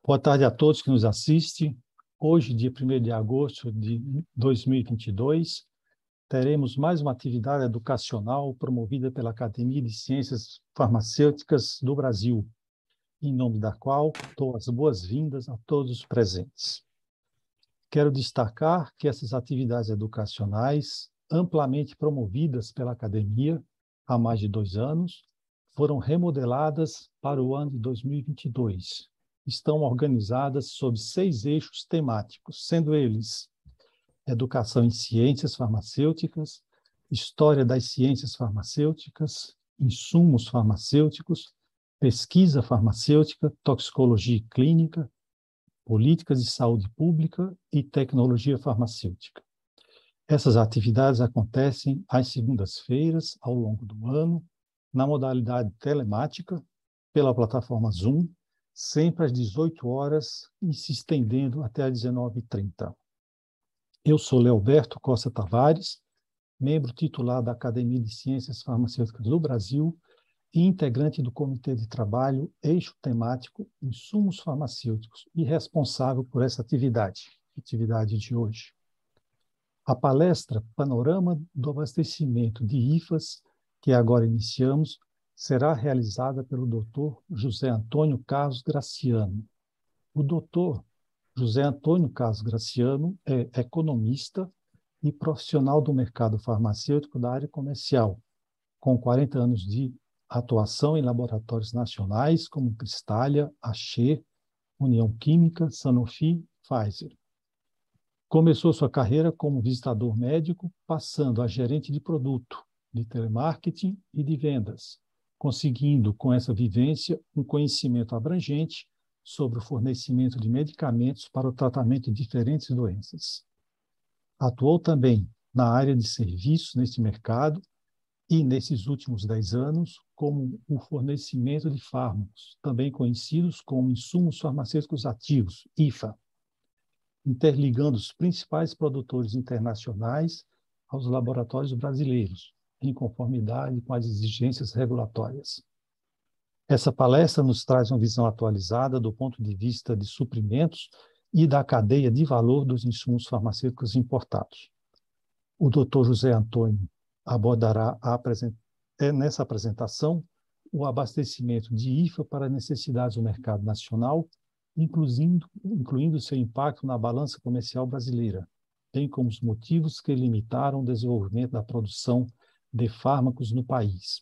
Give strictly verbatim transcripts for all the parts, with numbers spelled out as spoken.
Boa tarde a todos que nos assistem. Hoje, dia primeiro de agosto de dois mil e vinte e dois, teremos mais uma atividade educacional promovida pela Academia de Ciências Farmacêuticas do Brasil, em nome da qual dou as boas-vindas a todos os presentes. Quero destacar que essas atividades educacionais, amplamente promovidas pela Academia há mais de dois anos, foram remodeladas para o ano de dois mil e vinte e dois. Estão organizadas sob seis eixos temáticos, sendo eles Educação em Ciências Farmacêuticas, História das Ciências Farmacêuticas, Insumos Farmacêuticos, Pesquisa Farmacêutica, Toxicologia Clínica, Políticas de Saúde Pública e Tecnologia Farmacêutica. Essas atividades acontecem às segundas-feiras, ao longo do ano, na modalidade telemática, pela plataforma Zoom, sempre às dezoito horas e se estendendo até às dezenove e trinta. Eu sou Leoberto Costa Tavares, membro titular da Academia de Ciências Farmacêuticas do Brasil e integrante do Comitê de Trabalho Eixo Temático Insumos Farmacêuticos e responsável por essa atividade, atividade de hoje. A palestra Panorama do Abastecimento de I F As, que agora iniciamos, será realizada pelo doutor José Antônio Carlos Graciano. O doutor José Antônio Carlos Graciano é economista e profissional do mercado farmacêutico da área comercial, com quarenta anos de atuação em laboratórios nacionais como Cristália, Axê, União Química, Sanofi, Pfizer. Começou sua carreira como visitador médico, passando a gerente de produto, de telemarketing e de vendas, conseguindo, com essa vivência, um conhecimento abrangente sobre o fornecimento de medicamentos para o tratamento de diferentes doenças. Atuou também na área de serviços neste mercado e, nesses últimos dez anos, como o fornecimento de fármacos, também conhecidos como insumos farmacêuticos ativos, I F A, interligando os principais produtores internacionais aos laboratórios brasileiros, em conformidade com as exigências regulatórias. Essa palestra nos traz uma visão atualizada do ponto de vista de suprimentos e da cadeia de valor dos insumos farmacêuticos importados. O doutor José Antônio abordará a apresent... nessa apresentação o abastecimento de I F A para necessidades do mercado nacional, incluindo, incluindo seu impacto na balança comercial brasileira, bem como os motivos que limitaram o desenvolvimento da produção de fármacos no país,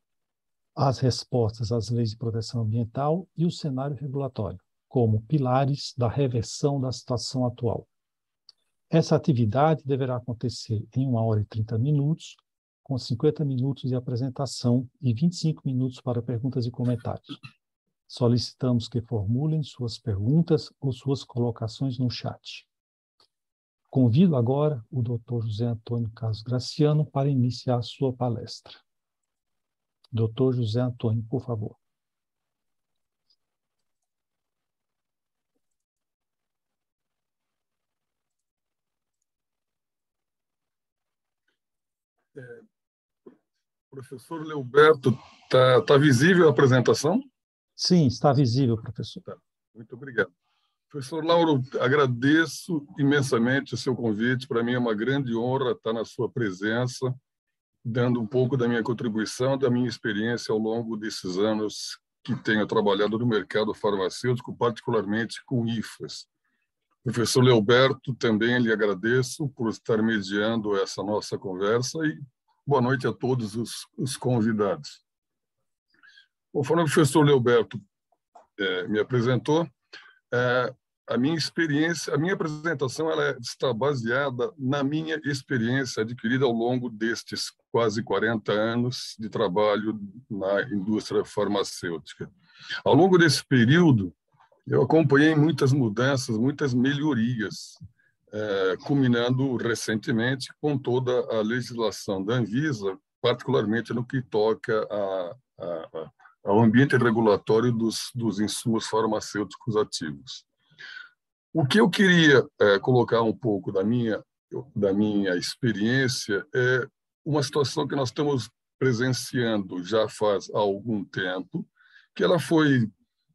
as respostas às leis de proteção ambiental e o cenário regulatório, como pilares da reversão da situação atual. Essa atividade deverá acontecer em uma hora e trinta minutos, com cinquenta minutos de apresentação e vinte e cinco minutos para perguntas e comentários. Solicitamos que formulem suas perguntas ou suas colocações no chat. Convido agora o doutor José Antônio Carlos Graciano para iniciar a sua palestra. doutor José Antônio, por favor. É, professor Leoberto, está tá visível a apresentação? Sim, está visível, professor. Tá. Muito obrigado. Professor Lauro, agradeço imensamente o seu convite. Para mim é uma grande honra estar na sua presença, dando um pouco da minha contribuição, da minha experiência ao longo desses anos que tenho trabalhado no mercado farmacêutico, particularmente com I F As. Professor Leoberto, também lhe agradeço por estar mediando essa nossa conversa e boa noite a todos os, os convidados. Conforme o professor Leoberto é, me apresentou, é, a minha experiência, a minha apresentação ela está baseada na minha experiência adquirida ao longo destes quase quarenta anos de trabalho na indústria farmacêutica. Ao longo desse período, eu acompanhei muitas mudanças, muitas melhorias, eh, culminando recentemente com toda a legislação da Anvisa, particularmente no que toca a, a, ao ambiente regulatório dos, dos insumos farmacêuticos ativos. O que eu queria é, colocar um pouco da minha, da minha experiência é uma situação que nós estamos presenciando já faz algum tempo, que ela foi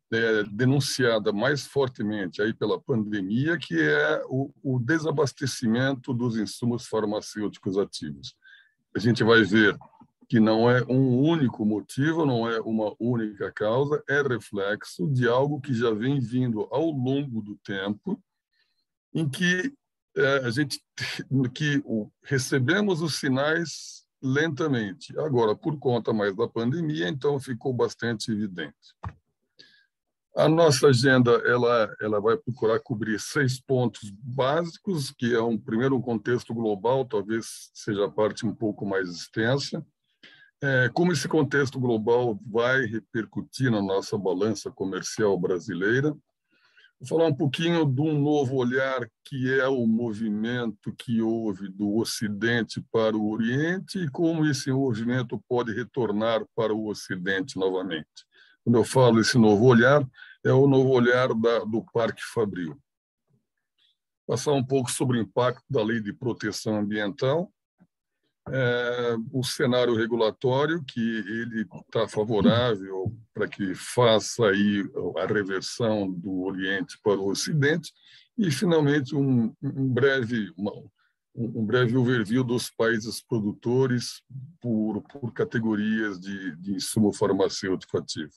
é, denunciada mais fortemente aí pela pandemia, que é o, o desabastecimento dos insumos farmacêuticos ativos. A gente vai ver que não é um único motivo, não é uma única causa, é reflexo de algo que já vem vindo ao longo do tempo, em que é, a gente que o, recebemos os sinais lentamente. Agora, por conta mais da pandemia, então ficou bastante evidente. A nossa agenda ela, ela vai procurar cobrir seis pontos básicos, que é um primeiro um contexto global, talvez seja a parte um pouco mais extensa. É, como esse contexto global vai repercutir na nossa balança comercial brasileira. Vou falar um pouquinho de um novo olhar, que é o movimento que houve do Ocidente para o Oriente e como esse movimento pode retornar para o Ocidente novamente. Quando eu falo esse novo olhar, é o novo olhar da, do Parque Fabril. Passar um pouco sobre o impacto da Lei de Proteção Ambiental, é, o cenário regulatório, que ele está favorável para que faça aí a reversão do Oriente para o Ocidente, e, finalmente, um, um, breve, uma, um breve overview dos países produtores por, por categorias de, de insumo farmacêutico ativo.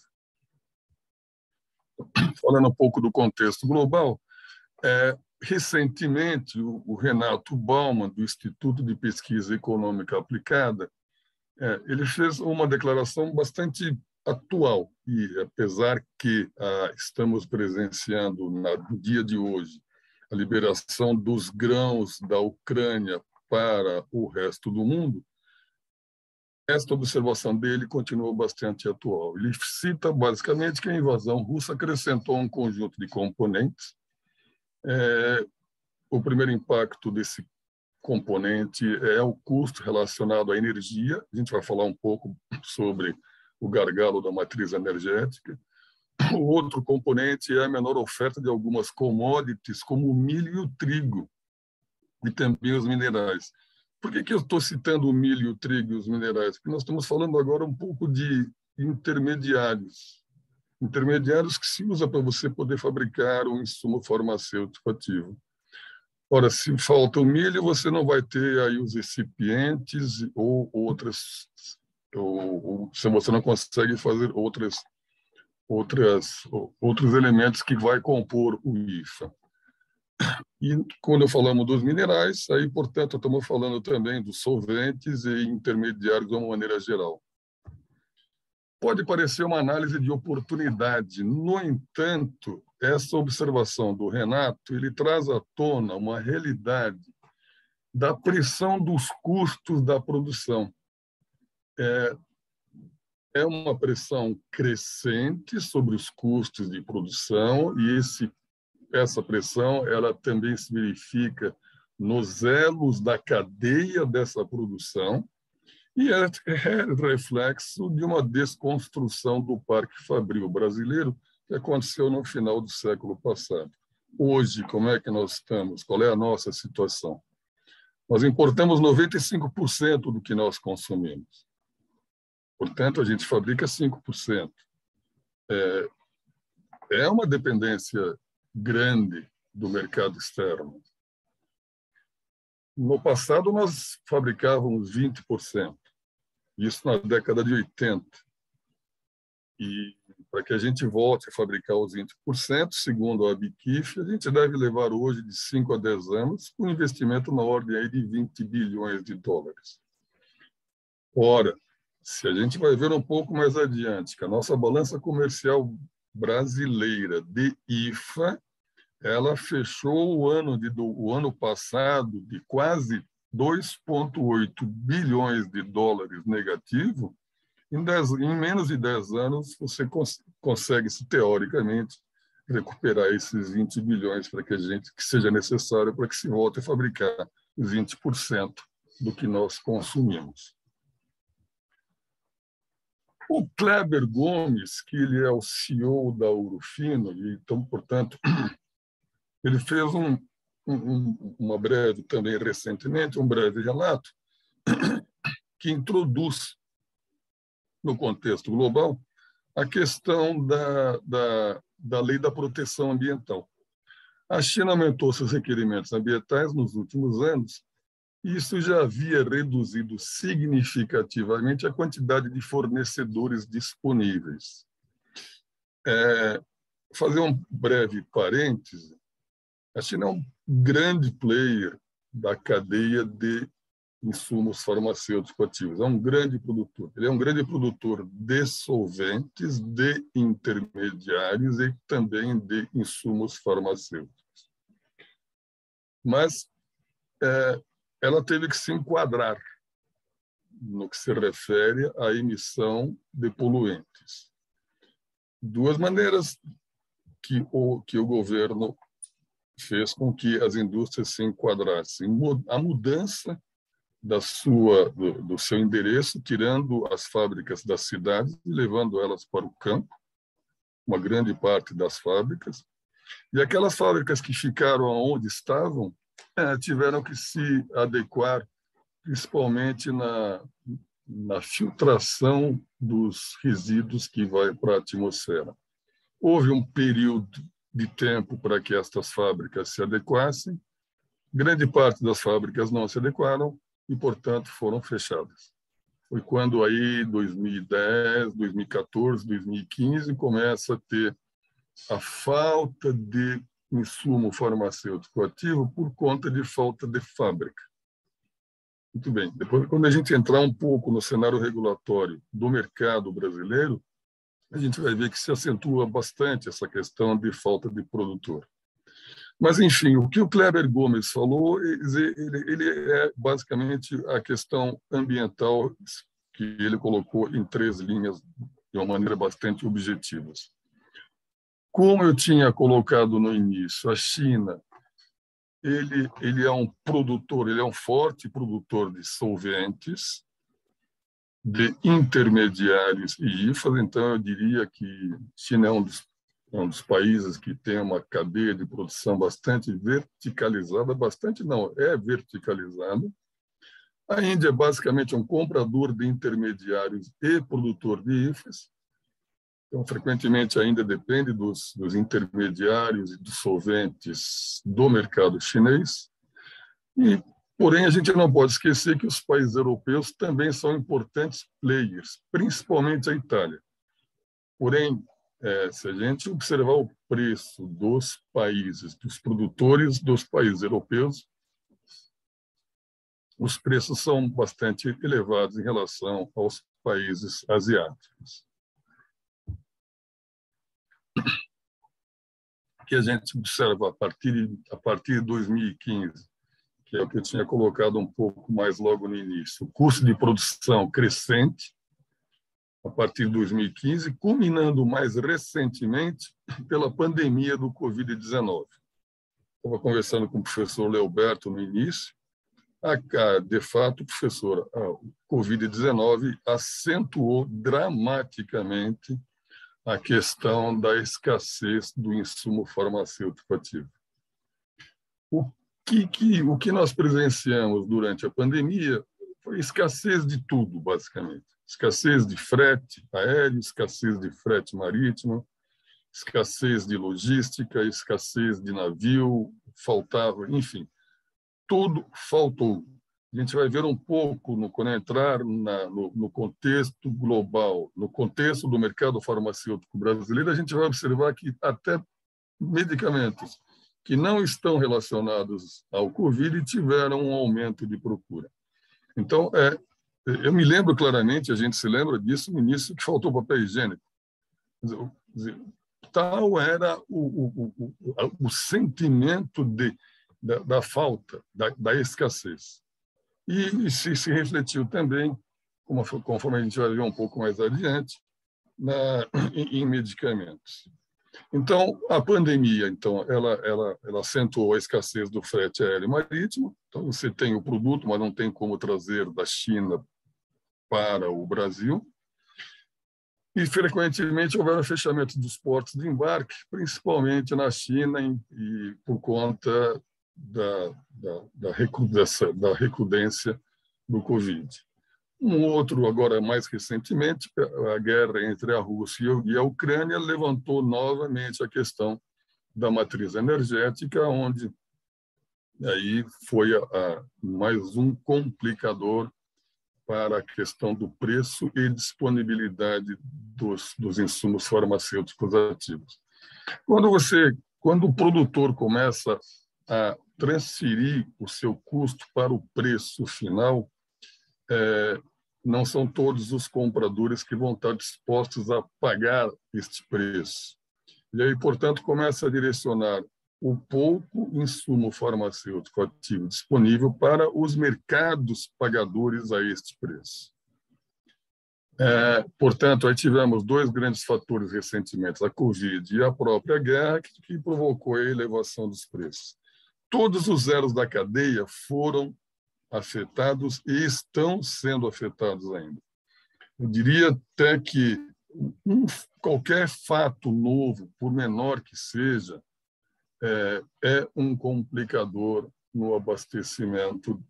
Falando um pouco do contexto global, é, recentemente, o, o Renato Bauman, do Instituto de Pesquisa Econômica Aplicada, é, ele fez uma declaração bastante atual, e apesar que ah, estamos presenciando na, no dia de hoje a liberação dos grãos da Ucrânia para o resto do mundo, esta observação dele continua bastante atual. Ele cita basicamente que a invasão russa acrescentou um conjunto de componentes. É, o primeiro impacto desse componente é o custo relacionado à energia. A gente vai falar um pouco sobre o gargalo da matriz energética. O outro componente é a menor oferta de algumas commodities, como o milho e o trigo, e também os minerais. Por que que eu estou citando o milho, o trigo e os minerais? Porque nós estamos falando agora um pouco de intermediários. Intermediários que se usa para você poder fabricar um insumo farmacêutico ativo. Ora, se falta o milho, você não vai ter aí os recipientes ou outras, ou, ou se você não consegue fazer outras, outras, outros elementos que vai compor o I F A. E quando falamos dos minerais, aí, portanto, estamos falando também dos solventes e intermediários de uma maneira geral. Pode parecer uma análise de oportunidade, no entanto, essa observação do Renato, ele traz à tona uma realidade da pressão dos custos da produção. É, é uma pressão crescente sobre os custos de produção e esse essa pressão ela também se verifica nos elos da cadeia dessa produção e é, é reflexo de uma desconstrução do Parque Fabril brasileiro que aconteceu no final do século passado. Hoje, como é que nós estamos? Qual é a nossa situação? Nós importamos noventa e cinco por cento do que nós consumimos. Portanto, a gente fabrica cinco por cento. É, é uma dependência grande do mercado externo. No passado, nós fabricávamos vinte por cento, isso na década de oitenta. E para que a gente volte a fabricar os vinte por cento, segundo a Abqif, a gente deve levar hoje de cinco a dez anos com um investimento na ordem aí de vinte bilhões de dólares. Ora, se a gente vai ver um pouco mais adiante, que a nossa balança comercial brasileira de I F A, ela fechou o ano, de, o ano passado de quase dois vírgula oito bilhões de dólares negativo. Em, dez, em menos de dez anos, você cons, consegue, teoricamente, recuperar esses vinte bilhões para que a gente que seja necessário para que se volte a fabricar vinte por cento do que nós consumimos. O Kleber Gomes, que ele é o C E O da Ourofino, e então, portanto, ele fez um, um, uma breve, também recentemente, um breve relato que introduz, no contexto global, a questão da, da, da lei da proteção ambiental. A China aumentou seus requerimentos ambientais nos últimos anos e isso já havia reduzido significativamente a quantidade de fornecedores disponíveis. É, fazer um breve parêntese, a China é um grande player da cadeia de insumos farmacêuticos ativos. É um grande produtor. Ele é um grande produtor de solventes, de intermediários e também de insumos farmacêuticos. Mas é, ela teve que se enquadrar no que se refere à emissão de poluentes. Duas maneiras que o, que o governo fez com que as indústrias se enquadrassem. A mudança da sua, do, do seu endereço, tirando as fábricas das cidades e levando elas para o campo, uma grande parte das fábricas. E aquelas fábricas que ficaram onde estavam é, tiveram que se adequar, principalmente na, na filtração dos resíduos que vai para a atmosfera. Houve um período de tempo para que estas fábricas se adequassem. Grande parte das fábricas não se adequaram e, portanto, foram fechadas. Foi quando aí, dois mil e dez, dois mil e quatorze, dois mil e quinze, começa a ter a falta de insumo farmacêutico ativo por conta de falta de fábrica. Muito bem. Depois, quando a gente entrar um pouco no cenário regulatório do mercado brasileiro, a gente vai ver que se acentua bastante essa questão de falta de produtor. Mas, enfim, o que o Kleber Gomes falou, ele, ele é basicamente a questão ambiental que ele colocou em três linhas de uma maneira bastante objetiva. Como eu tinha colocado no início, a China, ele, ele é um produtor, ele é um forte produtor de solventes, de intermediários e I F As, então eu diria que a China é um dos É um dos países que tem uma cadeia de produção bastante verticalizada, bastante não, é verticalizada. A Índia é basicamente um comprador de intermediários e produtor de I F As. Então, frequentemente, ainda depende dos, dos intermediários e dos solventes do mercado chinês. E, porém, a gente não pode esquecer que os países europeus também são importantes players, principalmente a Itália. Porém, É, se a gente observar o preço dos países, dos produtores dos países europeus, os preços são bastante elevados em relação aos países asiáticos. Que a gente observa a partir, a partir de dois mil e quinze, que é o que eu tinha colocado um pouco mais logo no início, o custo de produção crescente, a partir de dois mil e quinze, culminando mais recentemente pela pandemia do covid dezenove. Estava conversando com o professor Leoberto no início. De fato, professor, o covid dezenove acentuou dramaticamente a questão da escassez do insumo farmacêutico ativo. O que, que, o que nós presenciamos durante a pandemia foi escassez de tudo, basicamente. Escassez de frete aéreo, escassez de frete marítimo, escassez de logística, escassez de navio, faltava, enfim, tudo faltou. A gente vai ver um pouco, no, quando entrar na, no, no contexto global, no contexto do mercado farmacêutico brasileiro, a gente vai observar que até medicamentos que não estão relacionados ao Covid tiveram um aumento de procura. Então, é, eu me lembro claramente, a gente se lembra disso no início, que faltou papel higiênico. Tal era o, o, o, o sentimento de, da, da falta, da, da escassez. E, e se, se refletiu também, como, conforme a gente vai ver um pouco mais adiante, na, em, em medicamentos. Então, a pandemia, então, ela, ela, ela acentuou a escassez do frete aéreo e marítimo. Então, você tem o produto, mas não tem como trazer da China para o Brasil. E, frequentemente, houveram fechamentos dos portos de embarque, principalmente na China, e por conta da, da, da, recrudescência, da recrudência do Covid. Um outro, agora mais recentemente, a guerra entre a Rússia e a Ucrânia levantou novamente a questão da matriz energética, onde aí foi a, a, mais um complicador para a questão do preço e disponibilidade dos, dos insumos farmacêuticos ativos. Quando você, quando o produtor começa a transferir o seu custo para o preço final, é, não são todos os compradores que vão estar dispostos a pagar este preço. E aí, portanto, começa a direcionar o pouco insumo farmacêutico ativo disponível para os mercados pagadores a este preço. É, portanto, aí tivemos dois grandes fatores recentemente, a Covid e a própria guerra, que, que provocou a elevação dos preços. Todos os elos da cadeia foram afetados e estão sendo afetados ainda. Eu diria até que um, qualquer fato novo, por menor que seja, é, é um complicador no abastecimento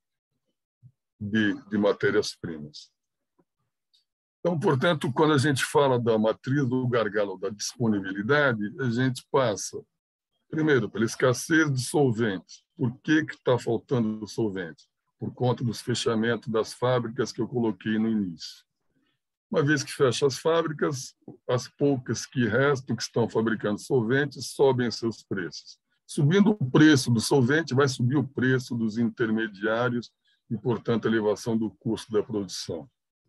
de, de matérias-primas. Então, portanto, quando a gente fala da matriz do gargalo, da disponibilidade, a gente passa, primeiro, pela escassez de solventes. Por que que está faltando solvente? Por conta dos fechamentos das fábricas que eu coloquei no início. Uma vez que fecha as fábricas, as poucas que restam, que estão fabricando solventes, sobem seus preços. Subindo o preço do solvente, vai subir o preço dos intermediários e, portanto, a elevação do custo da produção.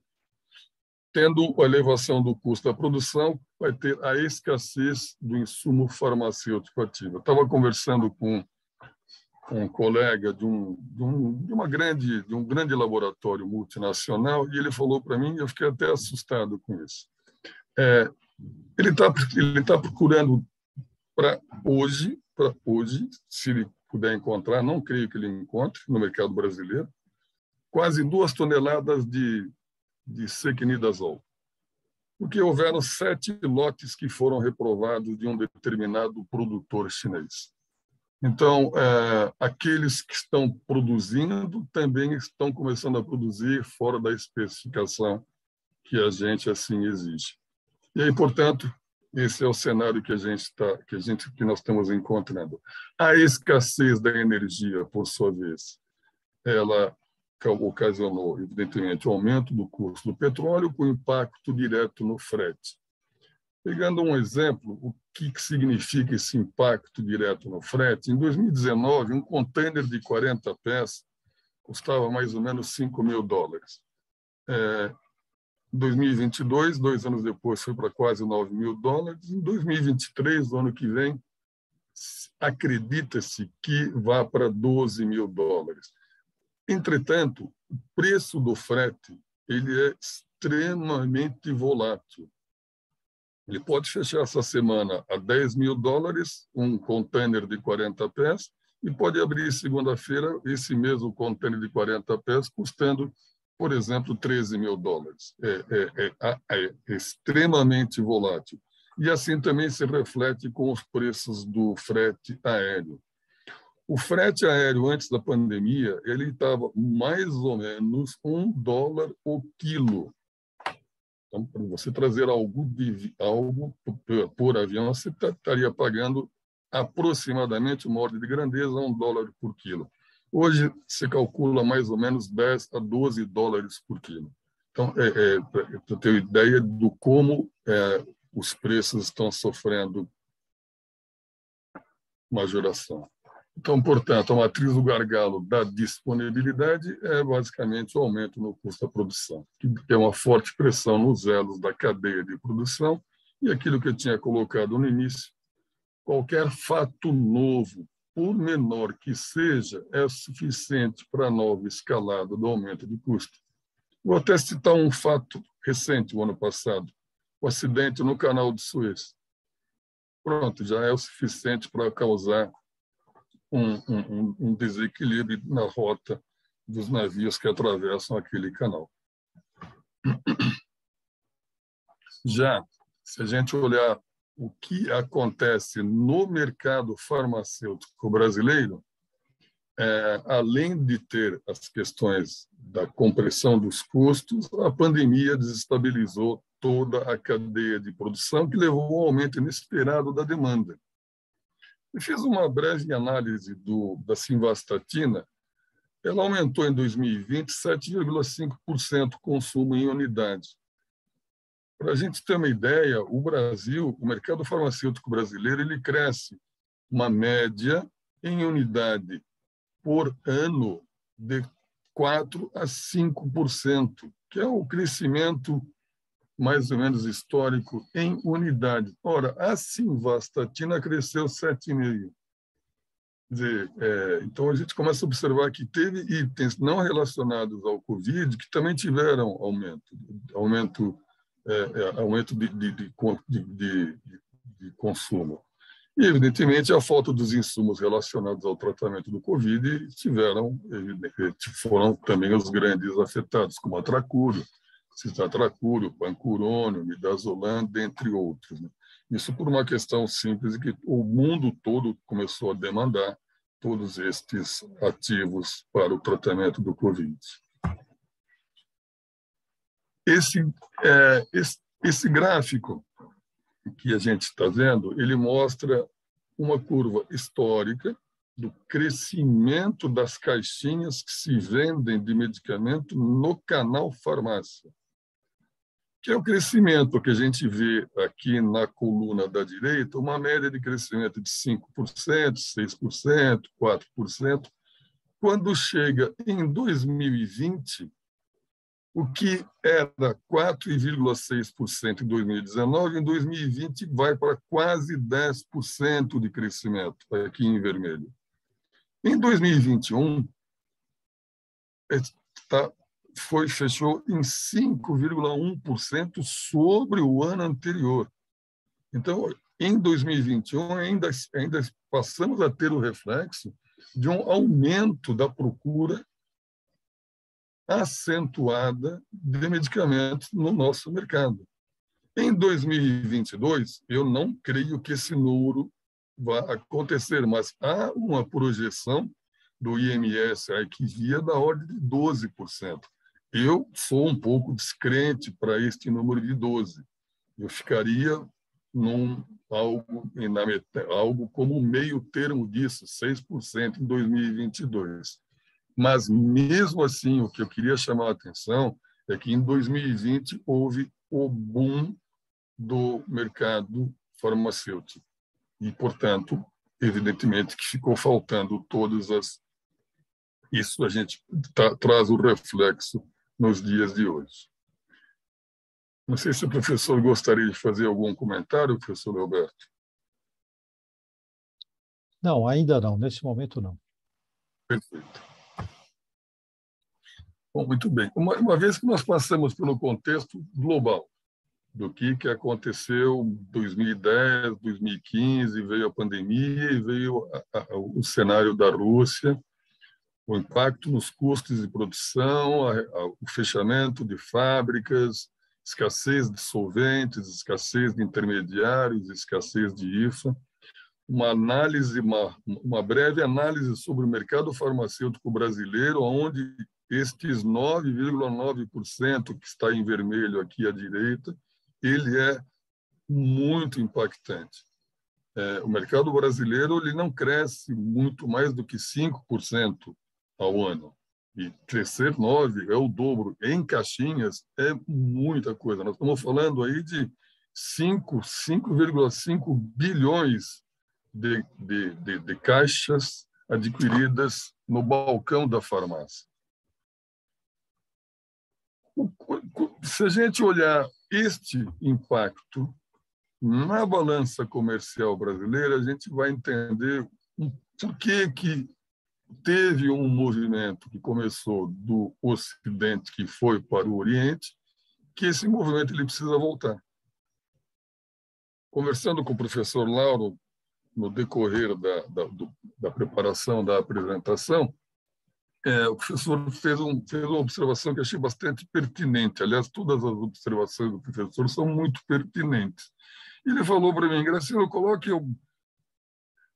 Tendo a elevação do custo da produção, vai ter a escassez do insumo farmacêutico ativo. Eu estava conversando com um colega de um, de, um, de, uma grande, de um grande laboratório multinacional e ele falou para mim, e eu fiquei até assustado com isso. É, ele está ele tá procurando para hoje, para hoje, se ele puder encontrar, não creio que ele encontre no mercado brasileiro, quase duas toneladas de, de sequinidazol. Porque houveram sete lotes que foram reprovados de um determinado produtor chinês. Então, é, aqueles que estão produzindo também estão começando a produzir fora da especificação que a gente assim exige. E aí, portanto, esse é o cenário que a gente está, que a gente, que nós estamos encontrando. A escassez da energia, por sua vez, ela ocasionou, evidentemente, o aumento do custo do petróleo com impacto direto no frete. Pegando um exemplo, o que significa esse impacto direto no frete? Em dois mil e dezenove, um container de quarenta pés custava mais ou menos cinco mil dólares. É, em dois mil e vinte e dois, dois anos depois, foi para quase nove mil dólares. Em dois mil e vinte e três, no ano que vem, acredita-se que vá para doze mil dólares. Entretanto, o preço do frete ele é extremamente volátil. Ele pode fechar essa semana a dez mil dólares, um container de quarenta pés, e pode abrir segunda-feira esse mesmo container de quarenta pés, custando, por exemplo, treze mil dólares. É, é, é, é extremamente volátil. E assim também se reflete com os preços do frete aéreo. O frete aéreo, antes da pandemia, ele estava mais ou menos um dólar o quilo. Então, para você trazer algo, de, algo por, por avião, você estaria pagando aproximadamente uma ordem de grandeza a um dólar por quilo. Hoje, se calcula mais ou menos dez a doze dólares por quilo. Então, é, é, para ter ideia do como é, os preços estão sofrendo majoração. Então, portanto, a matriz do gargalo da disponibilidade é basicamente o aumento no custo da produção, que tem uma forte pressão nos elos da cadeia de produção e aquilo que eu tinha colocado no início, qualquer fato novo, por menor que seja, é suficiente para a nova escalada do aumento de custo. Vou até citar um fato recente, o ano passado, o acidente no Canal de Suez. Pronto, já é o suficiente para causar Um, um, um desequilíbrio na rota dos navios que atravessam aquele canal. Já, se a gente olhar o que acontece no mercado farmacêutico brasileiro, é, além de ter as questões da compressão dos custos, a pandemia desestabilizou toda a cadeia de produção, que levou ao aumento inesperado da demanda. Eu fiz uma breve análise do, da simvastatina. Ela aumentou em dois mil e vinte sete vírgula cinco por cento o consumo em unidade. Para a gente ter uma ideia, o Brasil, o mercado farmacêutico brasileiro, ele cresce uma média em unidade por ano de quatro a cinco por cento, que é o crescimento mais ou menos histórico em unidade. Ora, a simvastatina cresceu sete vírgula cinco por cento. Quer dizer, é, então a gente começa a observar que teve itens não relacionados ao Covid que também tiveram aumento, aumento, é, é, aumento de, de, de, de, de consumo. E, evidentemente, a falta dos insumos relacionados ao tratamento do Covid tiveram, foram também os grandes afetados, como a tracúrio, citratracúrio, pancurônio, midazolam, dentre outros. Né? Isso por uma questão simples, que o mundo todo começou a demandar todos estes ativos para o tratamento do Covid. Esse, é, esse, esse gráfico que a gente está vendo, ele mostra uma curva histórica do crescimento das caixinhas que se vendem de medicamento no canal farmácia, que é o crescimento que a gente vê aqui na coluna da direita, uma média de crescimento de cinco por cento, seis por cento, quatro por cento. Quando chega em dois mil e vinte, o que era quatro vírgula seis por cento em dois mil e dezenove, em dois mil e vinte vai para quase dez por cento de crescimento, aqui em vermelho. Em dois mil e vinte e um, está foi, fechou em cinco vírgula um por cento sobre o ano anterior. Então, em dois mil e vinte e um, ainda, ainda passamos a ter o reflexo de um aumento da procura acentuada de medicamentos no nosso mercado. Em dois mil e vinte e dois, eu não creio que esse número vá acontecer, mas há uma projeção do I M S, a IQVIA, da ordem de doze por cento. Eu sou um pouco descrente para este número de doze. Eu ficaria num algo, na, algo como meio termo disso, seis por cento em dois mil e vinte e dois. Mas, mesmo assim, o que eu queria chamar a atenção é que em dois mil e vinte houve o boom do mercado farmacêutico. E, portanto, evidentemente que ficou faltando todas as... Isso a gente tá, traz o reflexo nos dias de hoje. Não sei se o professor gostaria de fazer algum comentário, professor Leoberto. Não, ainda não. Nesse momento, não. Perfeito. Bom, muito bem. Uma, uma vez que nós passamos pelo contexto global do que, que aconteceu em dois mil e dez, dois mil e quinze, veio a pandemia e veio a, a, o cenário da Rússia, o impacto nos custos de produção, a, a, o fechamento de fábricas, escassez de solventes, escassez de intermediários, escassez de I F A. Uma análise, uma, uma breve análise sobre o mercado farmacêutico brasileiro, onde estes nove vírgula nove por cento que está em vermelho aqui à direita, ele é muito impactante. É, o mercado brasileiro ele não cresce muito mais do que cinco por cento ao ano. E crescer nove por cento é o dobro. Em caixinhas é muita coisa. Nós estamos falando aí de cinco vírgula cinco bilhões de, de, de, de caixas adquiridas no balcão da farmácia. Se a gente olhar este impacto na balança comercial brasileira, a gente vai entender por que que teve um movimento que começou do Ocidente, que foi para o Oriente, que esse movimento ele precisa voltar. Conversando com o professor Lauro no decorrer da, da, do, da preparação da apresentação, é, o professor fez, um, fez uma observação que eu achei bastante pertinente. Aliás, todas as observações do professor são muito pertinentes. Ele falou para mim, Graciano, coloque,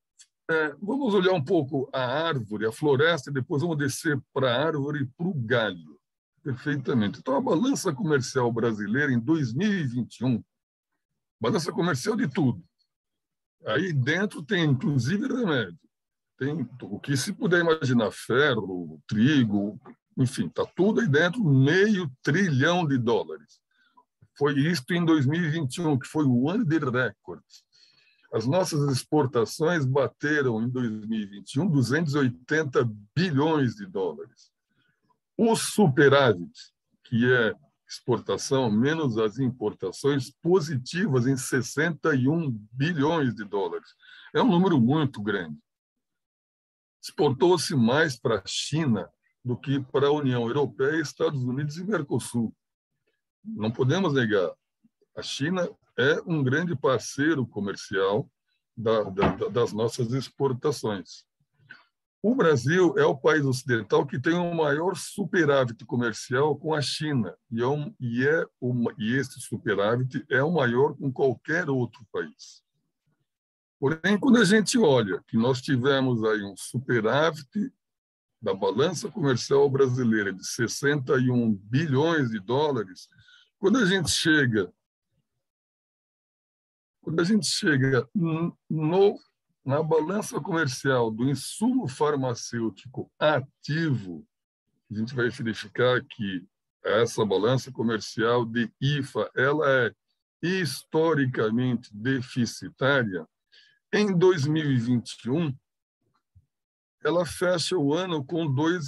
É, vamos olhar um pouco a árvore, a floresta, e depois vamos descer para a árvore e para o galho. Perfeitamente. Então, a balança comercial brasileira em dois mil e vinte e um, balança comercial de tudo. Aí dentro tem, inclusive, remédio. Tem o que se puder imaginar, ferro, trigo, enfim, está tudo aí dentro, meio trilhão de dólares. Foi isto em dois mil e vinte e um, que foi o ano de recordes. As nossas exportações bateram em dois mil e vinte e um duzentos e oitenta bilhões de dólares. O superávit, que é exportação menos as importações, positivas em sessenta e um bilhões de dólares. É um número muito grande. Exportou-se mais para a China do que para a União Europeia, Estados Unidos e Mercosul. Não podemos negar. A China é um grande parceiro comercial da, da, das nossas exportações. O Brasil é o país ocidental que tem o maior superávit comercial com a China, e, é um, e, é uma, e esse superávit é o maior com qualquer outro país. Porém, quando a gente olha que nós tivemos aí um superávit da balança comercial brasileira de sessenta e um bilhões de dólares, quando a gente chega, quando a gente chega no, na balança comercial do insumo farmacêutico ativo, a gente vai verificar que essa balança comercial de I F A ela é historicamente deficitária. Em dois mil e vinte e um, ela fecha o ano com dois,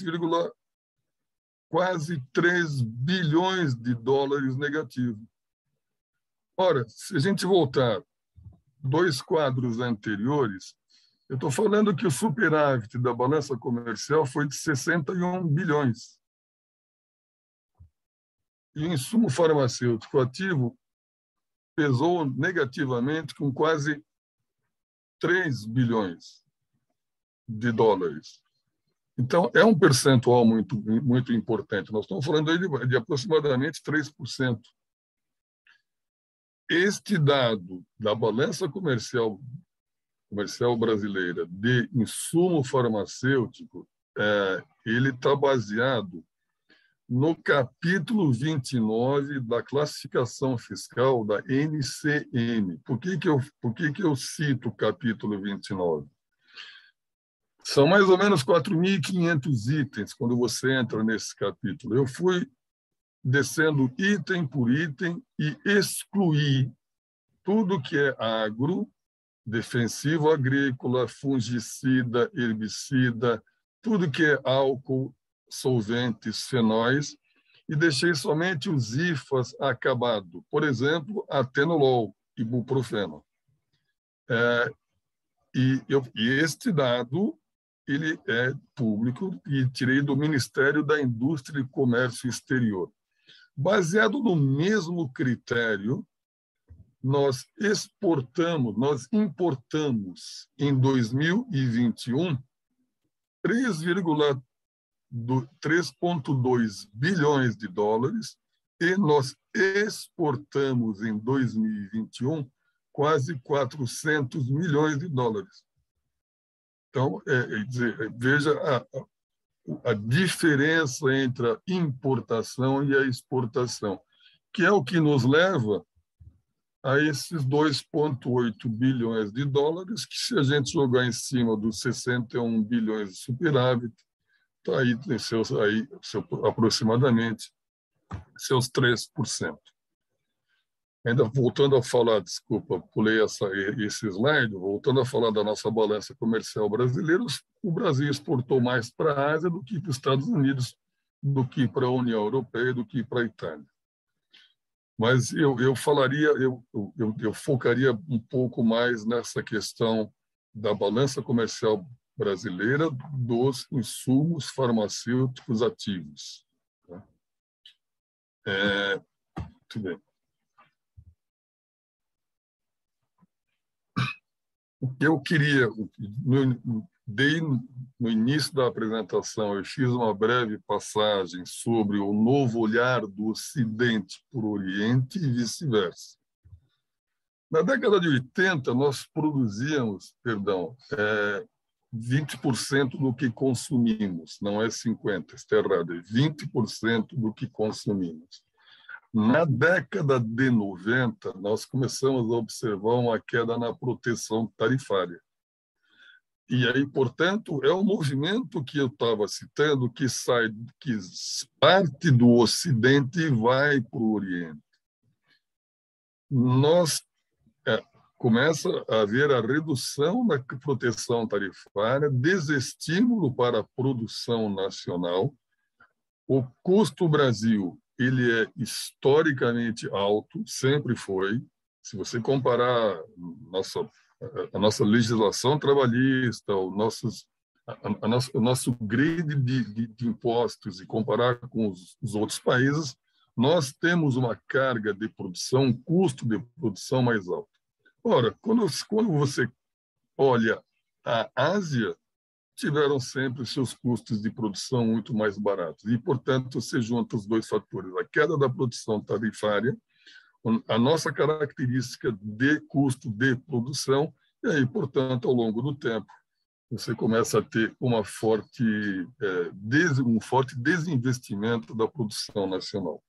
quase três bilhões de dólares negativo. Ora, se a gente voltar dois quadros anteriores, eu estou falando que o superávit da balança comercial foi de sessenta e um bilhões. E o insumo farmacêutico ativo pesou negativamente com quase três bilhões de dólares. Então, é um percentual muito, muito importante. Nós estamos falando aí de, de aproximadamente três por cento. Este dado da balança comercial, comercial brasileira de insumo farmacêutico, é, ele está baseado no capítulo vinte e nove da classificação fiscal da N C M. Por que que eu, por que que eu cito o capítulo vinte e nove? São mais ou menos quatro mil e quinhentos itens quando você entra nesse capítulo. Eu fui descendo item por item e excluí tudo que é agro, defensivo agrícola, fungicida, herbicida, tudo que é álcool, solventes, fenóis, e deixei somente os I F As acabado. Por exemplo, atenolol, ibuprofeno. É, e, eu, e este dado ele é público e tirei do Ministério da Indústria e Comércio Exterior. Baseado no mesmo critério, nós exportamos, nós importamos em dois mil e vinte e um três vírgula dois bilhões de dólares e nós exportamos em dois mil e vinte e um quase quatrocentos milhões de dólares. Então, é, é dizer, veja a, a, a diferença entre a importação e a exportação, que é o que nos leva a esses dois vírgula oito bilhões de dólares, que se a gente jogar em cima dos sessenta e um bilhões de superávit, está aí, tem seus, aí seu, aproximadamente seus três por cento. Ainda voltando a falar, desculpa, pulei essa, esse slide, voltando a falar da nossa balança comercial brasileira, o Brasil exportou mais para a Ásia do que para os Estados Unidos, do que para a União Europeia, do que para a Itália. Mas eu, eu falaria, eu, eu, eu focaria um pouco mais nessa questão da balança comercial brasileira dos insumos farmacêuticos ativos. É, muito bem. O que eu queria, no, dei no início da apresentação, eu fiz uma breve passagem sobre o novo olhar do Ocidente para o Oriente e vice-versa. Na década de oitenta, nós produzíamos, perdão, é, vinte por cento do que consumimos, não é cinquenta por cento, está errado, é vinte por cento do que consumimos. Na década de noventa, nós começamos a observar uma queda na proteção tarifária. E aí, portanto, é o movimento que eu estava citando, que sai, que parte do Ocidente e vai para o Oriente. Nós é, começa a haver a redução da proteção tarifária, desestímulo para a produção nacional. O custo Brasil, ele é historicamente alto, sempre foi. Se você comparar nossa, a nossa legislação trabalhista, o, nossos, a, a nosso, o nosso grid de, de, de impostos e comparar com os, os outros países, nós temos uma carga de produção, um custo de produção mais alto. Ora, quando, quando você olha a Ásia, tiveram sempre os seus custos de produção muito mais baratos. E, portanto, se junta os dois fatores, a queda da produção tarifária, a nossa característica de custo de produção, e aí, portanto, ao longo do tempo, você começa a ter uma forte, é, des, um forte desinvestimento da produção nacional.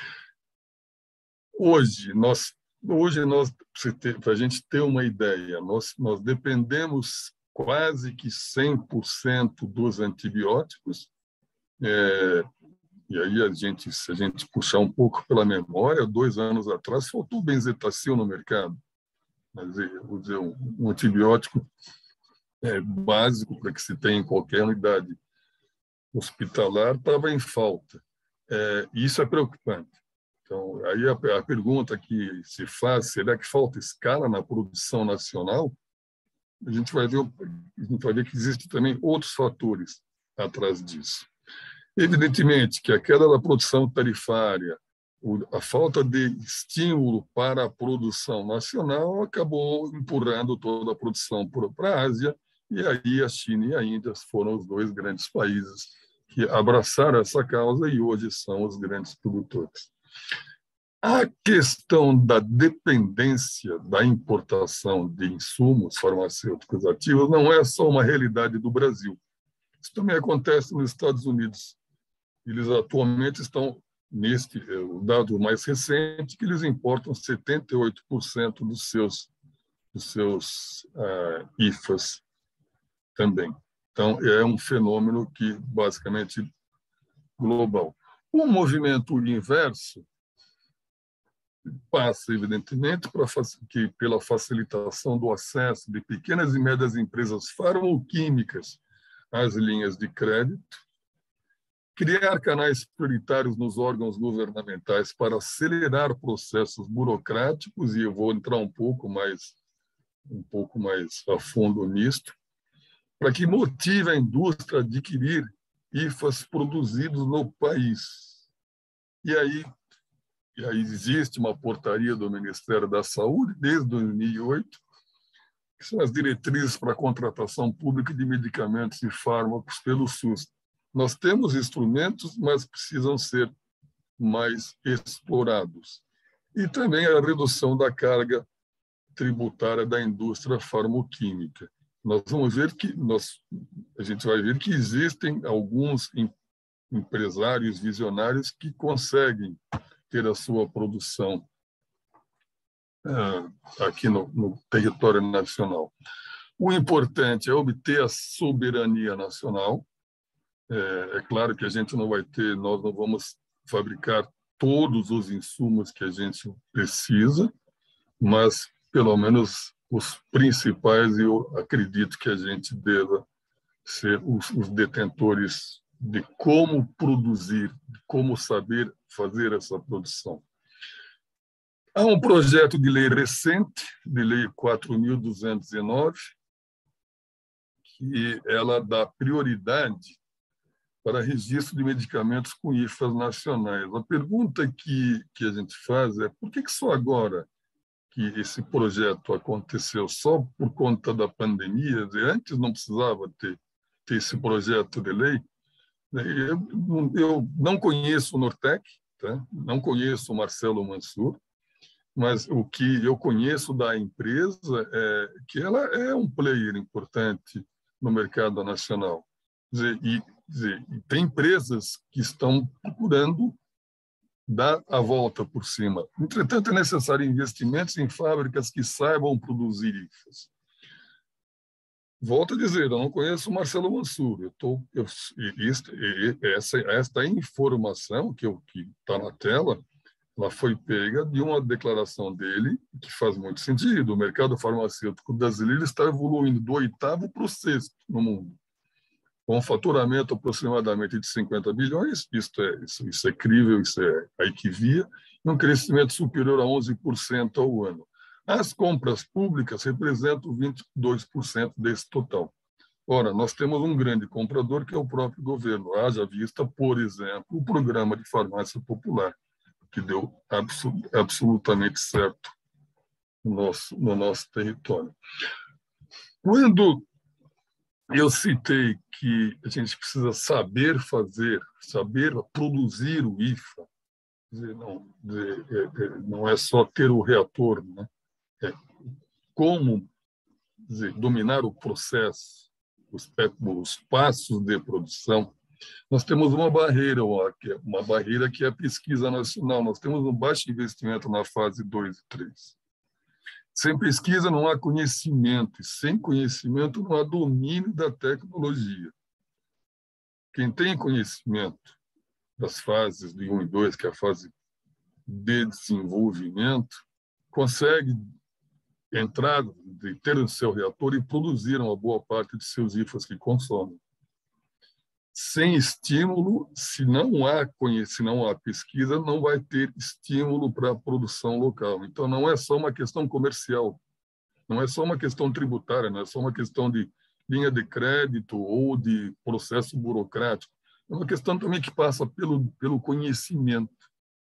Hoje, nós Hoje, nós, para a gente ter uma ideia, nós, nós dependemos quase que cem por cento dos antibióticos. É, e aí, a gente, se a gente puxar um pouco pela memória, dois anos atrás, faltou benzetacil no mercado. Mas, vou dizer, um, um antibiótico é, básico para que se tenha em qualquer unidade hospitalar estava em falta. É, e isso é preocupante. Então, aí a, a pergunta que se faz, será que falta escala na produção nacional? A gente vai ver, a gente vai ver que existem também outros fatores atrás disso. Evidentemente que a queda da produção tarifária, a falta de estímulo para a produção nacional acabou empurrando toda a produção para a Ásia, e aí a China e a Índia foram os dois grandes países que abraçaram essa causa e hoje são os grandes produtores. A questão da dependência da importação de insumos farmacêuticos ativos não é só uma realidade do Brasil. Isso também acontece nos Estados Unidos. Eles atualmente estão, neste o dado mais recente, que eles importam setenta e oito por cento dos seus, dos seus uh, I F As também. Então, é um fenômeno que, basicamente, global. O movimento inverso passa, evidentemente, para, que, pela facilitação do acesso de pequenas e médias empresas farmacêuticas às linhas de crédito, criar canais prioritários nos órgãos governamentais para acelerar processos burocráticos, e eu vou entrar um pouco mais, um pouco mais a fundo nisto, para que motive a indústria a adquirir I F As produzidos no país. E aí, E aí existe uma portaria do Ministério da Saúde, desde dois mil e oito, que são as diretrizes para a contratação pública de medicamentos e fármacos pelo SUS. Nós temos instrumentos, mas precisam ser mais explorados. E também a redução da carga tributária da indústria farmacêutica. Nós vamos ver que nós, a gente vai ver que existem alguns empresários visionários que conseguem ter a sua produção uh, aqui no, no território nacional. O importante é obter a soberania nacional. É, é claro que a gente não vai ter, nós não vamos fabricar todos os insumos que a gente precisa, mas pelo menos os principais, eu acredito que a gente deva ser os, os detentores de como produzir, de como saber fazer essa produção. Há um projeto de lei recente, de lei quatro mil duzentos e nove, que ela dá prioridade para registro de medicamentos com I F As nacionais. A pergunta que, que a gente faz é por que, que só agora que esse projeto aconteceu? Só por conta da pandemia? Antes não precisava ter, ter esse projeto de lei? Eu, eu não conheço o Nortec, tá? Não conheço o Marcelo Mansur, mas o que eu conheço da empresa é que ela é um player importante no mercado nacional. Quer dizer, e, quer dizer, tem empresas que estão procurando dar a volta por cima. Entretanto, é necessário investimentos em fábricas que saibam produzir I F As. Volto a dizer, eu não conheço o Marcelo Mansur. Eu tô, eu, isto, essa, esta informação que está na tela, ela foi pega de uma declaração dele que faz muito sentido. O mercado farmacêutico brasileiro está evoluindo do oitavo para o sexto no mundo, com um faturamento aproximadamente de cinquenta bilhões, isso é, isso, isso é crível, isso é a equivia, e um crescimento superior a onze por cento ao ano. As compras públicas representam vinte e dois por cento desse total. Ora, nós temos um grande comprador que é o próprio governo, haja vista, por exemplo, o programa de farmácia popular, que deu absolut, absolutamente certo no nosso, no nosso território. Quando eu citei que a gente precisa saber fazer, saber produzir o I F A, dizer, não, dizer, é, é, não é só ter o reator, né? É como dizer, dominar o processo, os, os passos de produção. Nós temos uma barreira, uma barreira que é a pesquisa nacional. Nós temos um baixo investimento na fase dois e três. Sem pesquisa não há conhecimento, e sem conhecimento não há domínio da tecnologia. Quem tem conhecimento das fases de um e dois, que é a fase de desenvolvimento, consegue entrar, de ter o seu reator e produzir uma boa parte de seus I F As que consomem. Sem estímulo, se não há se não há pesquisa, não vai ter estímulo para a produção local. Então, não é só uma questão comercial, não é só uma questão tributária, não é só uma questão de linha de crédito ou de processo burocrático. É uma questão também que passa pelo, pelo conhecimento.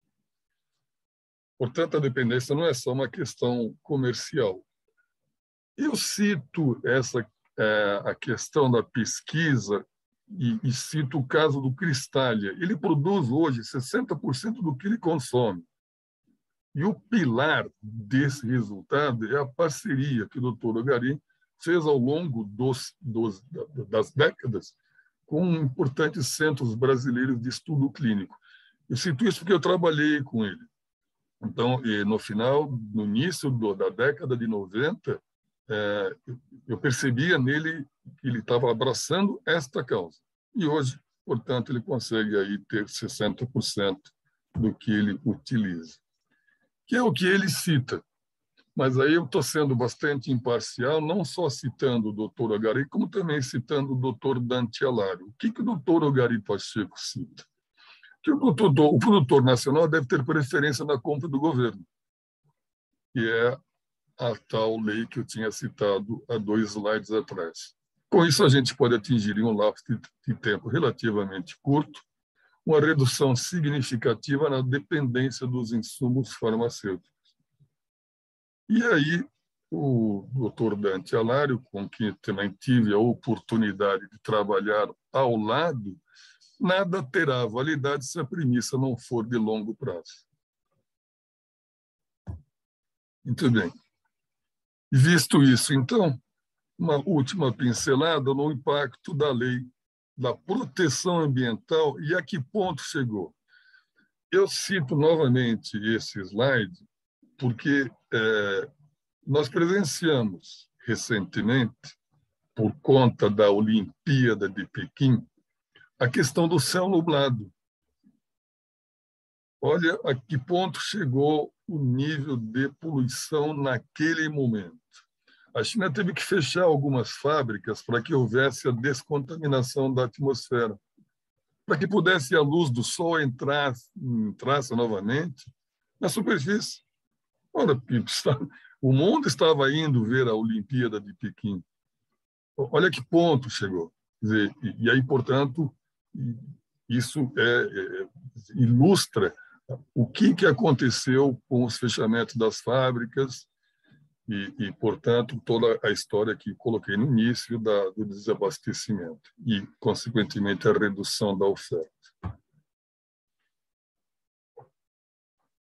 Portanto, a dependência não é só uma questão comercial. Eu cito essa, é, a questão da pesquisa e, e cito o caso do Cristália. Ele produz hoje sessenta por cento do que ele consome. E o pilar desse resultado é a parceria que o doutor Ogarim fez ao longo dos, dos, das décadas com importantes centros brasileiros de estudo clínico. Eu cito isso porque eu trabalhei com ele. Então, no final, no início da década de noventa, é, eu percebia nele que ele estava abraçando esta causa. E hoje, portanto, ele consegue aí ter sessenta por cento do que ele utiliza, que é o que ele cita. Mas aí eu estou sendo bastante imparcial, não só citando o doutor Ogari, como também citando o doutor Dante Alário. O que, que o doutor Ogari Pacheco cita? Que o produtor, o produtor nacional deve ter preferência na compra do governo, que é a tal lei que eu tinha citado há dois slides atrás. Com isso, a gente pode atingir, em um lapso de tempo relativamente curto, uma redução significativa na dependência dos insumos farmacêuticos. E aí, o doutor Dante Alário, com quem também tive a oportunidade de trabalhar ao lado, nada terá validade se a premissa não for de longo prazo. Muito bem. Visto isso, então, uma última pincelada no impacto da lei da proteção ambiental e a que ponto chegou. Eu cito novamente esse slide porque é, nós presenciamos recentemente, por conta da Olimpíada de Pequim, a questão do céu nublado. Olha a que ponto chegou o nível de poluição naquele momento. A China teve que fechar algumas fábricas para que houvesse a descontaminação da atmosfera, para que pudesse a luz do sol entrar, entrasse novamente na superfície. Ora, o mundo estava indo ver a Olimpíada de Pequim. Olha que ponto chegou. Quer dizer, e aí, portanto, isso é, é, ilustra o que, que aconteceu com os fechamentos das fábricas e, e, portanto, toda a história que coloquei no início da, do desabastecimento e, consequentemente, a redução da oferta.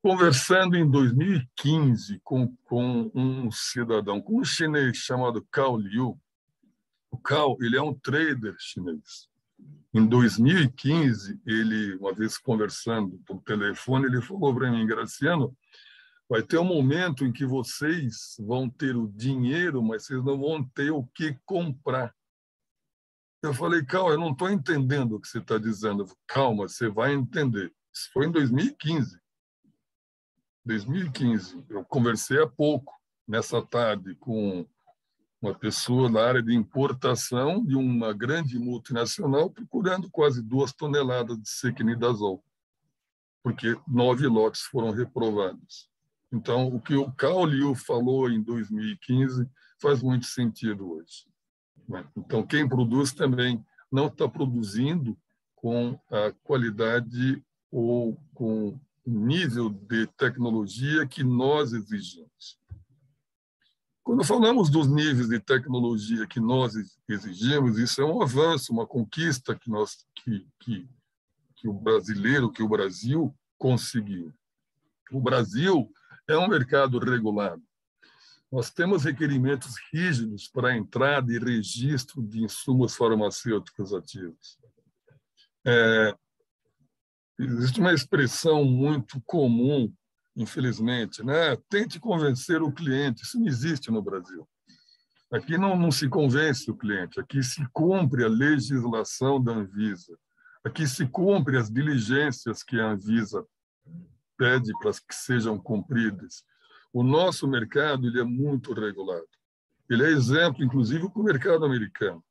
conversando em dois mil e quinze com, com um cidadão, com um chinês chamado Cao Liu. O Cao, ele é um trader chinês. Em dois mil e quinze, ele, uma vez conversando por telefone, ele falou para mim: Graciano, vai ter um momento em que vocês vão ter o dinheiro, mas vocês não vão ter o que comprar. Eu falei: Cao, eu não estou entendendo o que você está dizendo. Calma, você vai entender. Isso foi em dois mil e quinze. dois mil e quinze. Eu conversei há pouco, nessa tarde, com uma pessoa na área de importação de uma grande multinacional procurando quase duas toneladas de sequinidazol, porque nove lotes foram reprovados. Então, o que o Cao Liu falou em dois mil e quinze faz muito sentido hoje. Então, quem produz também não está produzindo com a qualidade ou com o nível de tecnologia que nós exigimos. Quando falamos dos níveis de tecnologia que nós exigimos, isso é um avanço, uma conquista que, nós, que, que, que o brasileiro, que o Brasil conseguiu. O Brasil é um mercado regulado. Nós temos requerimentos rígidos para a entrada e registro de insumos farmacêuticos ativos. É, existe uma expressão muito comum, infelizmente, né? Tente convencer o cliente. Isso não existe no Brasil. Aqui não, não se convence o cliente, aqui se cumpre a legislação da Anvisa, aqui se cumpre as diligências que a Anvisa pede para que sejam cumpridas. O nosso mercado ele é muito regulado. Ele é exemplo, inclusive, para o mercado americano.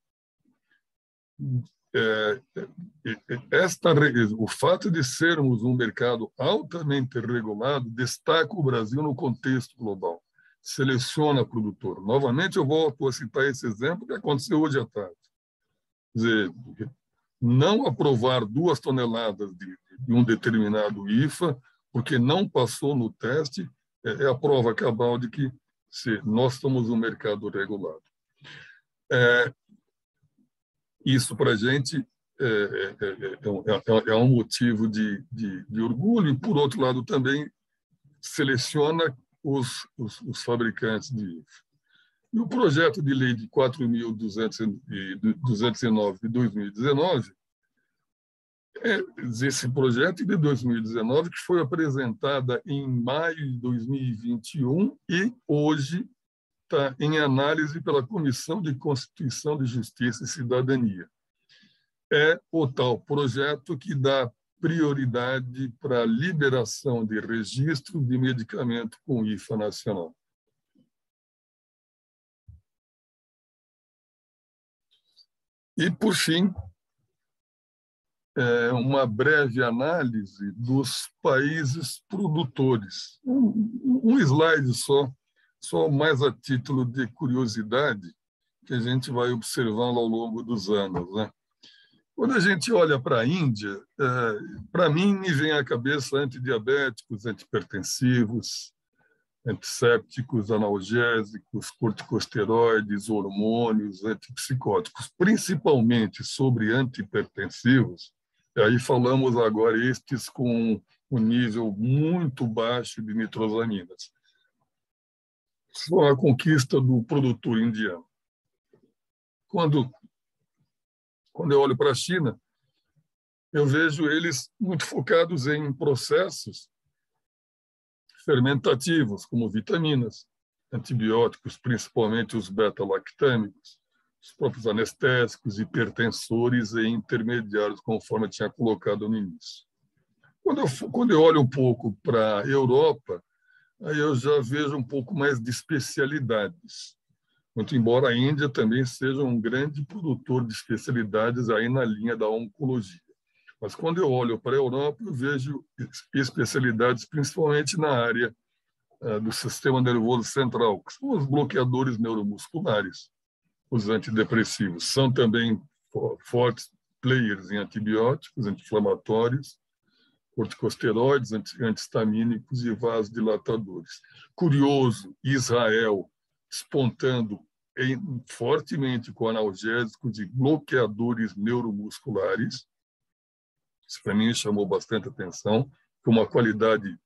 É, esta, o fato de sermos um mercado altamente regulado destaca o Brasil no contexto global. Seleciona produtor. Novamente, eu volto a citar esse exemplo que aconteceu hoje à tarde. Quer dizer, não aprovar duas toneladas de, de um determinado I F A, porque não passou no teste, é a prova cabal de que se nós somos um mercado regulado. É, isso, para a gente, é, é, é, é um motivo de, de, de orgulho e, por outro lado, também seleciona os, os, os fabricantes de I F A. E o projeto de lei de quatro mil duzentos e nove de dois mil e dezenove, é esse projeto de dois mil e dezenove que foi apresentada em maio de dois mil e vinte e um e hoje está em análise pela Comissão de Constituição, de Justiça e Cidadania. É o tal projeto que dá prioridade para a liberação de registro de medicamento com I F A nacional. E, por fim, é uma breve análise dos países produtores. Um, um slide só, só mais a título de curiosidade, que a gente vai observando ao longo dos anos, né? Quando a gente olha para a Índia, é, para mim me vem à cabeça antidiabéticos, antipertensivos, antissépticos, analgésicos, corticosteroides, hormônios, antipsicóticos, principalmente sobre antipertensivos. E aí falamos agora estes com um nível muito baixo de nitrosaminas. Isso foi uma conquista do produtor indiano. Quando, quando eu olho para a China, eu vejo eles muito focados em processos fermentativos, como vitaminas, antibióticos, principalmente os beta-lactâmicos, os próprios anestésicos, hipertensores e intermediários, conforme eu tinha colocado no início. Quando eu, quando eu olho um pouco para a Europa, aí eu já vejo um pouco mais de especialidades. Muito embora a Índia também seja um grande produtor de especialidades aí na linha da oncologia. Mas quando eu olho para a Europa, eu vejo especialidades principalmente na área uh, do sistema nervoso central, que são os bloqueadores neuromusculares, os antidepressivos. São também fortes players em antibióticos, anti-inflamatórios, corticosteroides, antihistamínicos e vasodilatadores. Curioso, Israel despontando em, fortemente com analgésicos e bloqueadores neuromusculares. Isso para mim chamou bastante atenção, com uma qualidade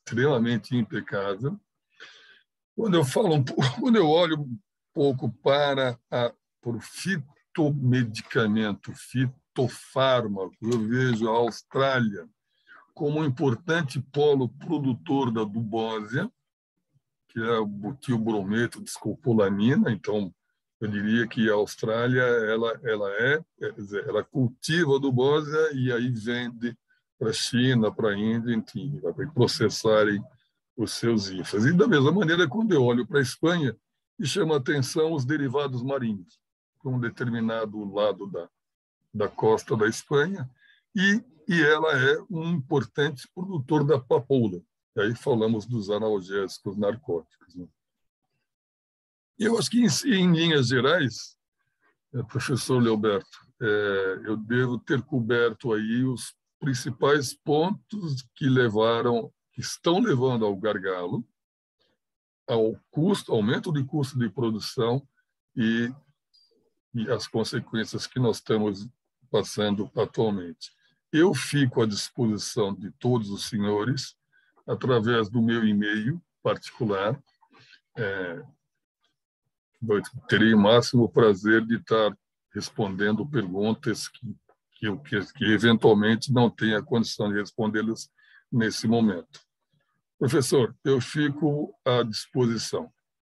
extremamente impecável. Quando eu falo um pouco, quando eu olho um pouco para, a, para o fitomedicamento, fitofármaco, eu vejo a Austrália como um importante polo produtor da dubósia, que é o butilbrometo de escopolamina. Então, eu diria que a Austrália ela, ela, é, ela cultiva a dubósia e aí vende para a China, para a Índia, enfim, para processarem os seus I F As. E, da mesma maneira, quando eu olho para a Espanha, me chama a atenção os derivados marinhos, para um determinado lado da, da costa da Espanha, e, e ela é um importante produtor da papoula. E aí falamos dos analgésicos narcóticos. Né? E eu acho que, em, em linhas gerais, professor Leoberto, é, eu devo ter coberto aí os principais pontos que levaram, que estão levando ao gargalo, ao custo, aumento de custo de produção e, e as consequências que nós estamos passando atualmente. Eu fico à disposição de todos os senhores através do meu e-mail particular. É, eu terei o máximo prazer de estar respondendo perguntas que, que, eu, que, que eventualmente não tenha condição de respondê-las nesse momento. Professor, eu fico à disposição.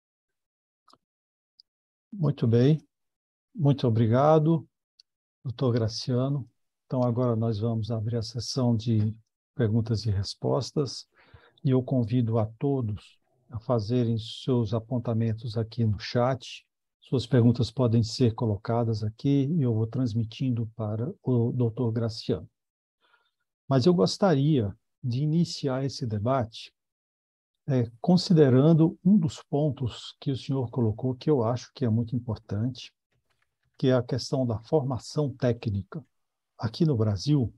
Muito bem. Muito obrigado, doutor Graciano. Então, agora nós vamos abrir a sessão de perguntas e respostas e eu convido a todos a fazerem seus apontamentos aqui no chat. Suas perguntas podem ser colocadas aqui e eu vou transmitindo para o doutor Graciano. Mas eu gostaria de iniciar esse debate é, considerando um dos pontos que o senhor colocou, que eu acho que é muito importante, que é a questão da formação técnica. Aqui no Brasil,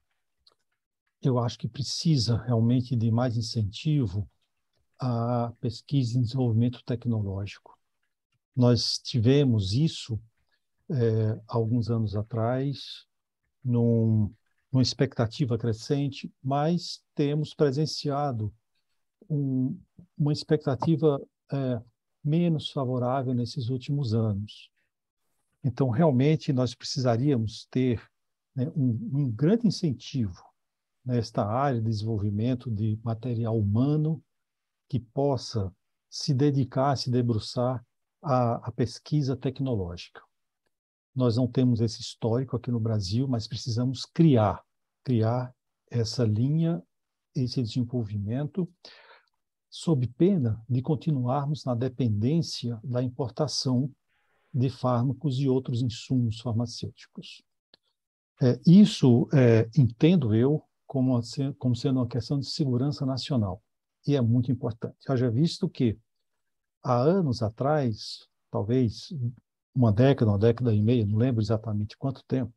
eu acho que precisa realmente de mais incentivo à pesquisa e desenvolvimento tecnológico. Nós tivemos isso é, alguns anos atrás, num, numa expectativa crescente, mas temos presenciado um, uma expectativa é, menos favorável nesses últimos anos. Então, realmente, nós precisaríamos ter, né, um, um grande incentivo nesta área de desenvolvimento de material humano que possa se dedicar, se debruçar à, à pesquisa tecnológica. Nós não temos esse histórico aqui no Brasil, mas precisamos criar, criar essa linha, esse desenvolvimento, sob pena de continuarmos na dependência da importação de fármacos e outros insumos farmacêuticos. É, isso é, entendo eu como, como sendo uma questão de segurança nacional, e é muito importante. Haja visto que, há anos atrás, talvez uma década, uma década e meia, não lembro exatamente quanto tempo,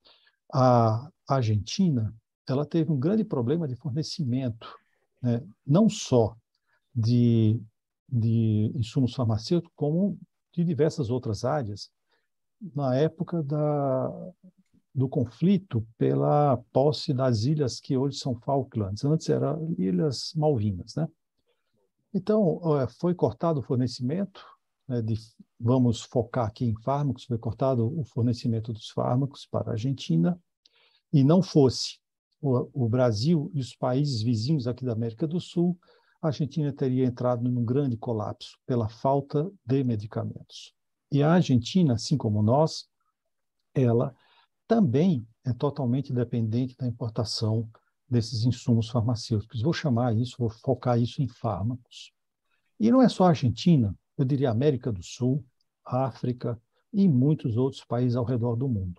a Argentina ela teve um grande problema de fornecimento, né, não só de, de insumos farmacêuticos, como de diversas outras áreas, na época da, do conflito pela posse das ilhas que hoje são Falklands. Antes eram Ilhas Malvinas, né? Então, foi cortado o fornecimento, né, de, vamos focar aqui em fármacos, foi cortado o fornecimento dos fármacos para a Argentina, e não fosse o, o Brasil e os países vizinhos aqui da América do Sul, a Argentina teria entrado num grande colapso pela falta de medicamentos. E a Argentina, assim como nós, ela também é totalmente dependente da importação desses insumos farmacêuticos. Vou chamar isso, vou focar isso em fármacos. E não é só a Argentina, eu diria América do Sul, África e muitos outros países ao redor do mundo.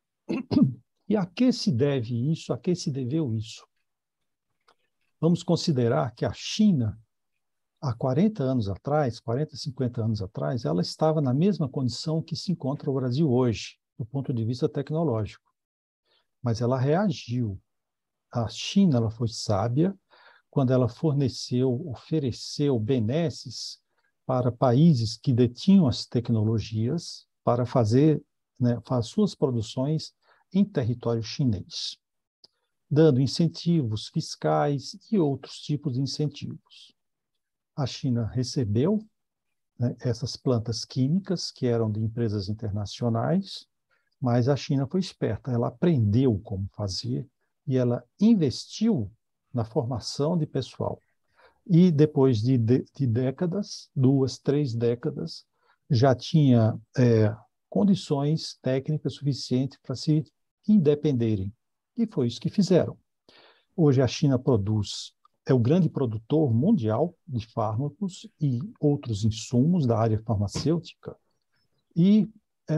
E a que se deve isso? A que se deveu isso? Vamos considerar que a China, há quarenta anos atrás, quarenta, cinquenta anos atrás, ela estava na mesma condição que se encontra o Brasil hoje, do ponto de vista tecnológico. Mas ela reagiu. A China ela foi sábia quando ela forneceu, ofereceu benesses para países que detinham as tecnologias para fazer, né, fazer suas produções em território chinês. dando incentivos fiscais e outros tipos de incentivos. A China recebeu, né, essas plantas químicas, que eram de empresas internacionais, mas a China foi esperta, ela aprendeu como fazer e ela investiu na formação de pessoal. E depois de, de, de décadas, duas, três décadas, já tinha é, condições técnicas suficientes para se independerem. E foi isso que fizeram. Hoje a China produz, é o grande produtor mundial de fármacos e outros insumos da área farmacêutica, e é,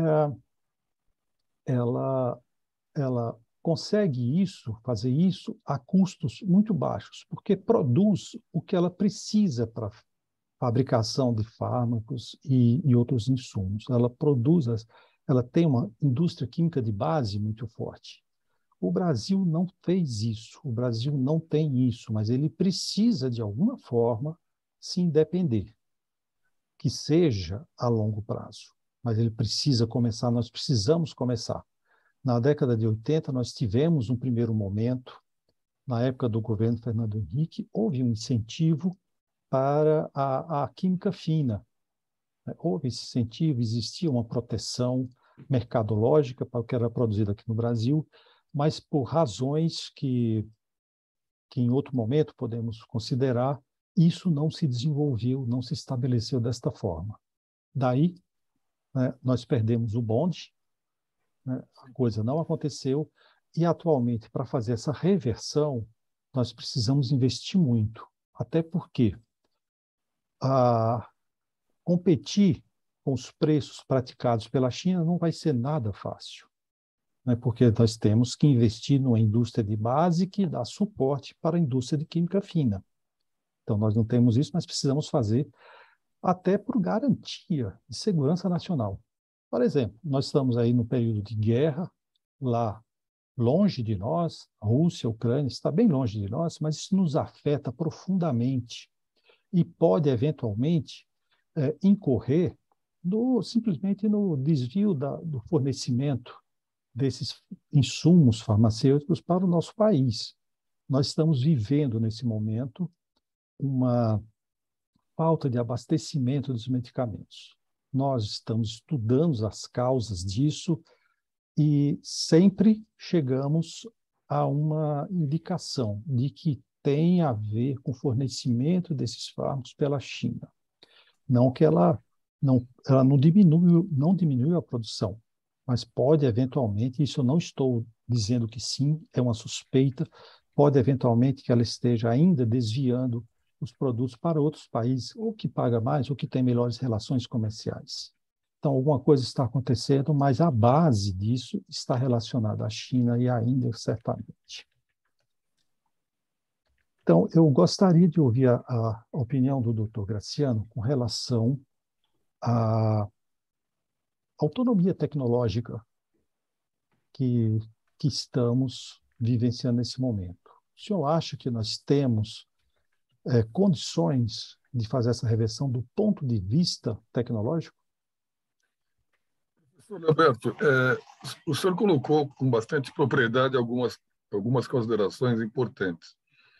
ela, ela consegue isso, fazer isso a custos muito baixos, porque produz o que ela precisa para fabricação de fármacos e, e outros insumos. Ela produz, as, ela tem uma indústria química de base muito forte. O Brasil não fez isso, o Brasil não tem isso, mas ele precisa, de alguma forma, se independer, que seja a longo prazo. Mas ele precisa começar, nós precisamos começar. Na década de oitenta, nós tivemos um primeiro momento, na época do governo Fernando Henrique, houve um incentivo para a, a química fina. Houve esse incentivo, existia uma proteção mercadológica para o que era produzido aqui no Brasil, mas por razões que, que em outro momento podemos considerar, isso não se desenvolveu, não se estabeleceu desta forma. Daí, né, nós perdemos o bonde, né, a coisa não aconteceu, e atualmente, para fazer essa reversão, nós precisamos investir muito, até porque a competir com os preços praticados pela China não vai ser nada fácil, né? Porque nós temos que investir numa indústria de base que dá suporte para a indústria de química fina. Então, nós não temos isso, mas precisamos fazer até por garantia de segurança nacional. Por exemplo, nós estamos aí no período de guerra, lá longe de nós, a Rússia, a Ucrânia, está bem longe de nós, mas isso nos afeta profundamente e pode, eventualmente, é, incorrer no, simplesmente no desvio da, do fornecimento desses insumos farmacêuticos para o nosso país. Nós estamos vivendo, nesse momento, uma falta de abastecimento dos medicamentos. Nós estamos estudando as causas disso e sempre chegamos a uma indicação de que tem a ver com o fornecimento desses fármacos pela China. Não que ela não, ela não diminui, não diminui a produção, mas pode eventualmente, isso eu não estou dizendo que sim, é uma suspeita, pode eventualmente que ela esteja ainda desviando os produtos para outros países, ou que paga mais, ou que tem melhores relações comerciais. Então, alguma coisa está acontecendo, mas a base disso está relacionada à China e à Índia, certamente. Então, eu gostaria de ouvir a, a opinião do doutor Graciano com relação à autonomia tecnológica que, que estamos vivenciando nesse momento. O senhor acha que nós temos é, condições de fazer essa reversão do ponto de vista tecnológico? Professor Alberto, é, o senhor colocou com bastante propriedade algumas, algumas considerações importantes.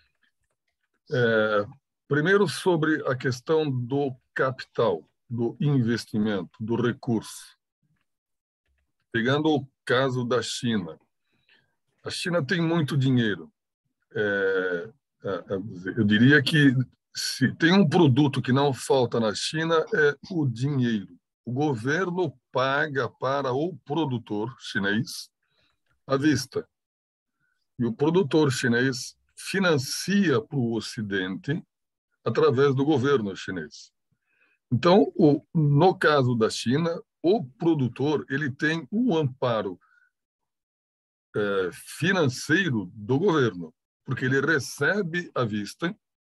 É, primeiro, sobre a questão do capital, do investimento, do recurso. Pegando o caso da China. A China tem muito dinheiro. É, eu diria que se tem um produto que não falta na China é o dinheiro. O governo paga para o produtor chinês à vista. E o produtor chinês financia para o Ocidente através do governo chinês. Então, o, no caso da China, o produtor ele tem um amparo é, financeiro do governo, porque ele recebe à vista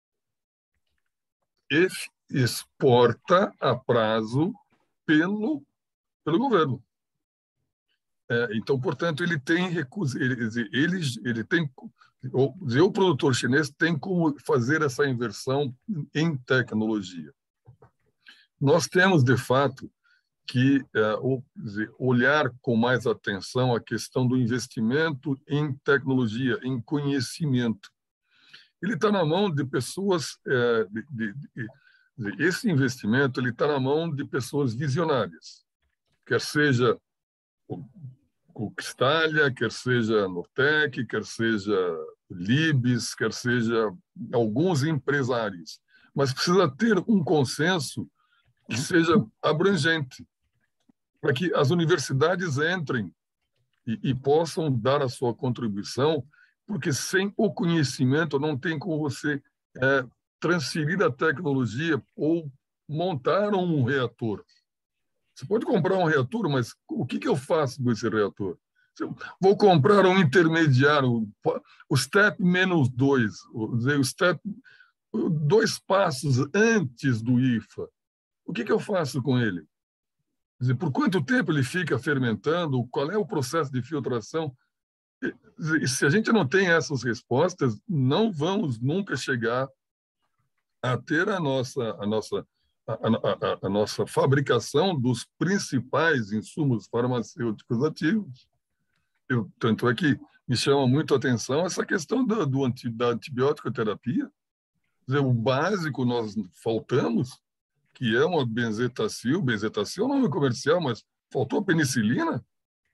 e exporta a prazo pelo, pelo governo. É, então, portanto, ele tem recursos, ele, ele, ele tem, ou, o produtor chinês tem como fazer essa inversão em tecnologia. Nós temos, de fato, que é, ou, dizer, olhar com mais atenção a questão do investimento em tecnologia, em conhecimento. Ele está na mão de pessoas, é, de, de, de, de, esse investimento ele está na mão de pessoas visionárias, quer seja o, o Cristália, quer seja a Nortec, quer seja Libes, quer seja alguns empresários, mas precisa ter um consenso que seja abrangente, para que as universidades entrem e, e possam dar a sua contribuição, porque sem o conhecimento não tem como você é, transferir a tecnologia ou montar um reator. Você pode comprar um reator, mas o que, que eu faço com esse reator? Vou comprar um intermediário, o step menos dois, o step dois passos antes do I F A. O que, que eu faço com ele? Quer dizer, por quanto tempo ele fica fermentando? Qual é o processo de filtração? E se a gente não tem essas respostas, não vamos nunca chegar a ter a nossa, a nossa, a, a, a, a nossa fabricação dos principais insumos farmacêuticos ativos. Eu, tanto é que me chama muito a atenção essa questão do, do anti, da antibiótico terapia. Quer dizer, o básico nós faltamos, que é uma benzetacil. Benzetacil é um nome comercial, mas faltou a penicilina?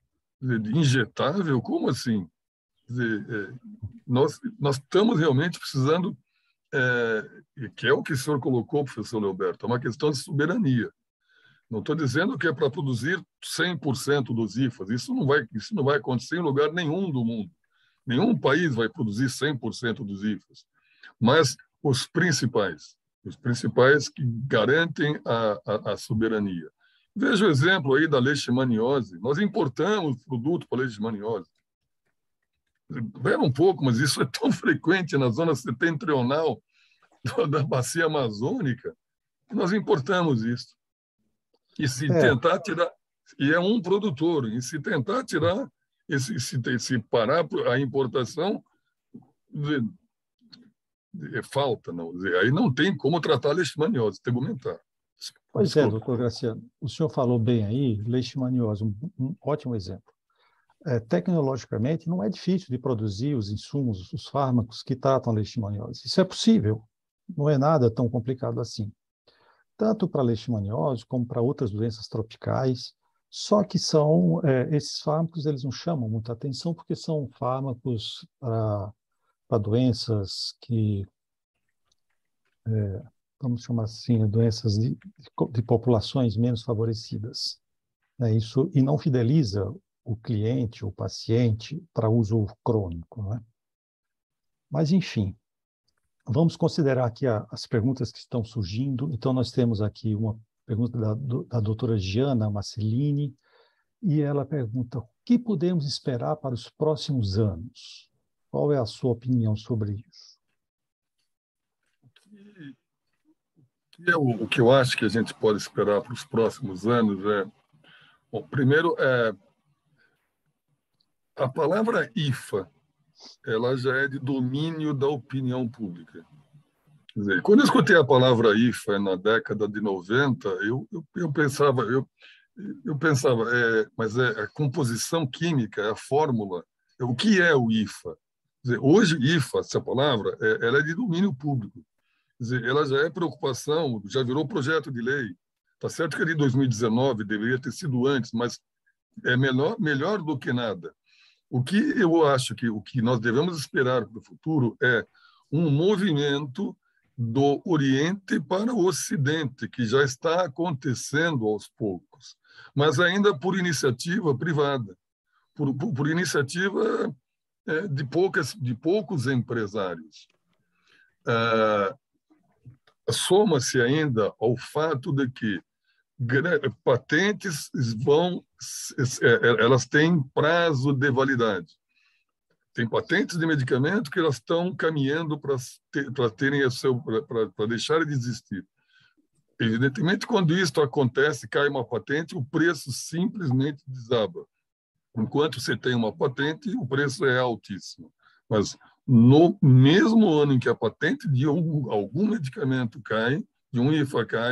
Injetável? Como assim? Quer dizer, é, nós, nós estamos realmente precisando, é, que é o que o senhor colocou, professor Leoberto, é uma questão de soberania. Não estou dizendo que é para produzir cem por cento dos I F As. Isso não vai, isso não vai acontecer em lugar nenhum do mundo. Nenhum país vai produzir cem por cento dos I F As. Mas os principais, os principais que garantem a, a, a soberania. Veja o exemplo aí da leishmaniose. Nós importamos produto para leishmaniose. Espera um pouco, mas isso é tão frequente na zona setentrional da bacia amazônica que nós importamos isso. E se é. tentar tirar... E é um produtor. E se tentar tirar, esse, se, se parar a importação, é falta. Não. Aí não tem como tratar a leishmaniose tegumentar. Pois Desculpa. é, doutor Graciano. O senhor falou bem aí, leishmaniose, um, um ótimo exemplo. É, tecnologicamente, não é difícil de produzir os insumos, os fármacos que tratam a leishmaniose. Isso é possível, não é nada tão complicado assim. Tanto para a leishmaniose como para outras doenças tropicais, só que são, é, esses fármacos eles não chamam muita atenção porque são fármacos para, para doenças que, é, vamos chamar assim, doenças de, de populações menos favorecidas. É isso, e não fideliza o cliente, o paciente, para uso crônico. Não é? Mas, enfim, vamos considerar aqui a, as perguntas que estão surgindo. Então, nós temos aqui uma pergunta da, do, da doutora Giana Marcelini, e ela pergunta: o que podemos esperar para os próximos anos? Qual é a sua opinião sobre isso? O que, eu, o que eu acho que a gente pode esperar para os próximos anos é... Bom, primeiro, é a palavra I F A, ela já é de domínio da opinião pública. Quer dizer, quando eu escutei a palavra I F A na década de noventa, eu, eu, eu pensava, eu, eu pensava é, mas é a composição química, é a fórmula, é, o que é o I F A? Quer dizer, hoje, I F A, essa palavra, é, ela é de domínio público. Quer dizer, ela já é preocupação, já virou projeto de lei. Está certo que de dois mil e dezenove deveria ter sido antes, mas é melhor, melhor do que nada. O que eu acho que o que nós devemos esperar para o futuro é um movimento do Oriente para o Ocidente, que já está acontecendo aos poucos, mas ainda por iniciativa privada, por, por, por iniciativa é, de, poucas, de poucos empresários. Ah, soma-se ainda ao fato de que patentes vão, elas têm prazo de validade. Tem patentes de medicamento que elas estão caminhando para ter, para terem o seu, para, para deixarem de existir. Evidentemente, quando isso acontece, cai uma patente, o preço simplesmente desaba. Enquanto você tem uma patente, o preço é altíssimo. Mas no mesmo ano em que a patente de algum, algum medicamento cai, de um I F A cai,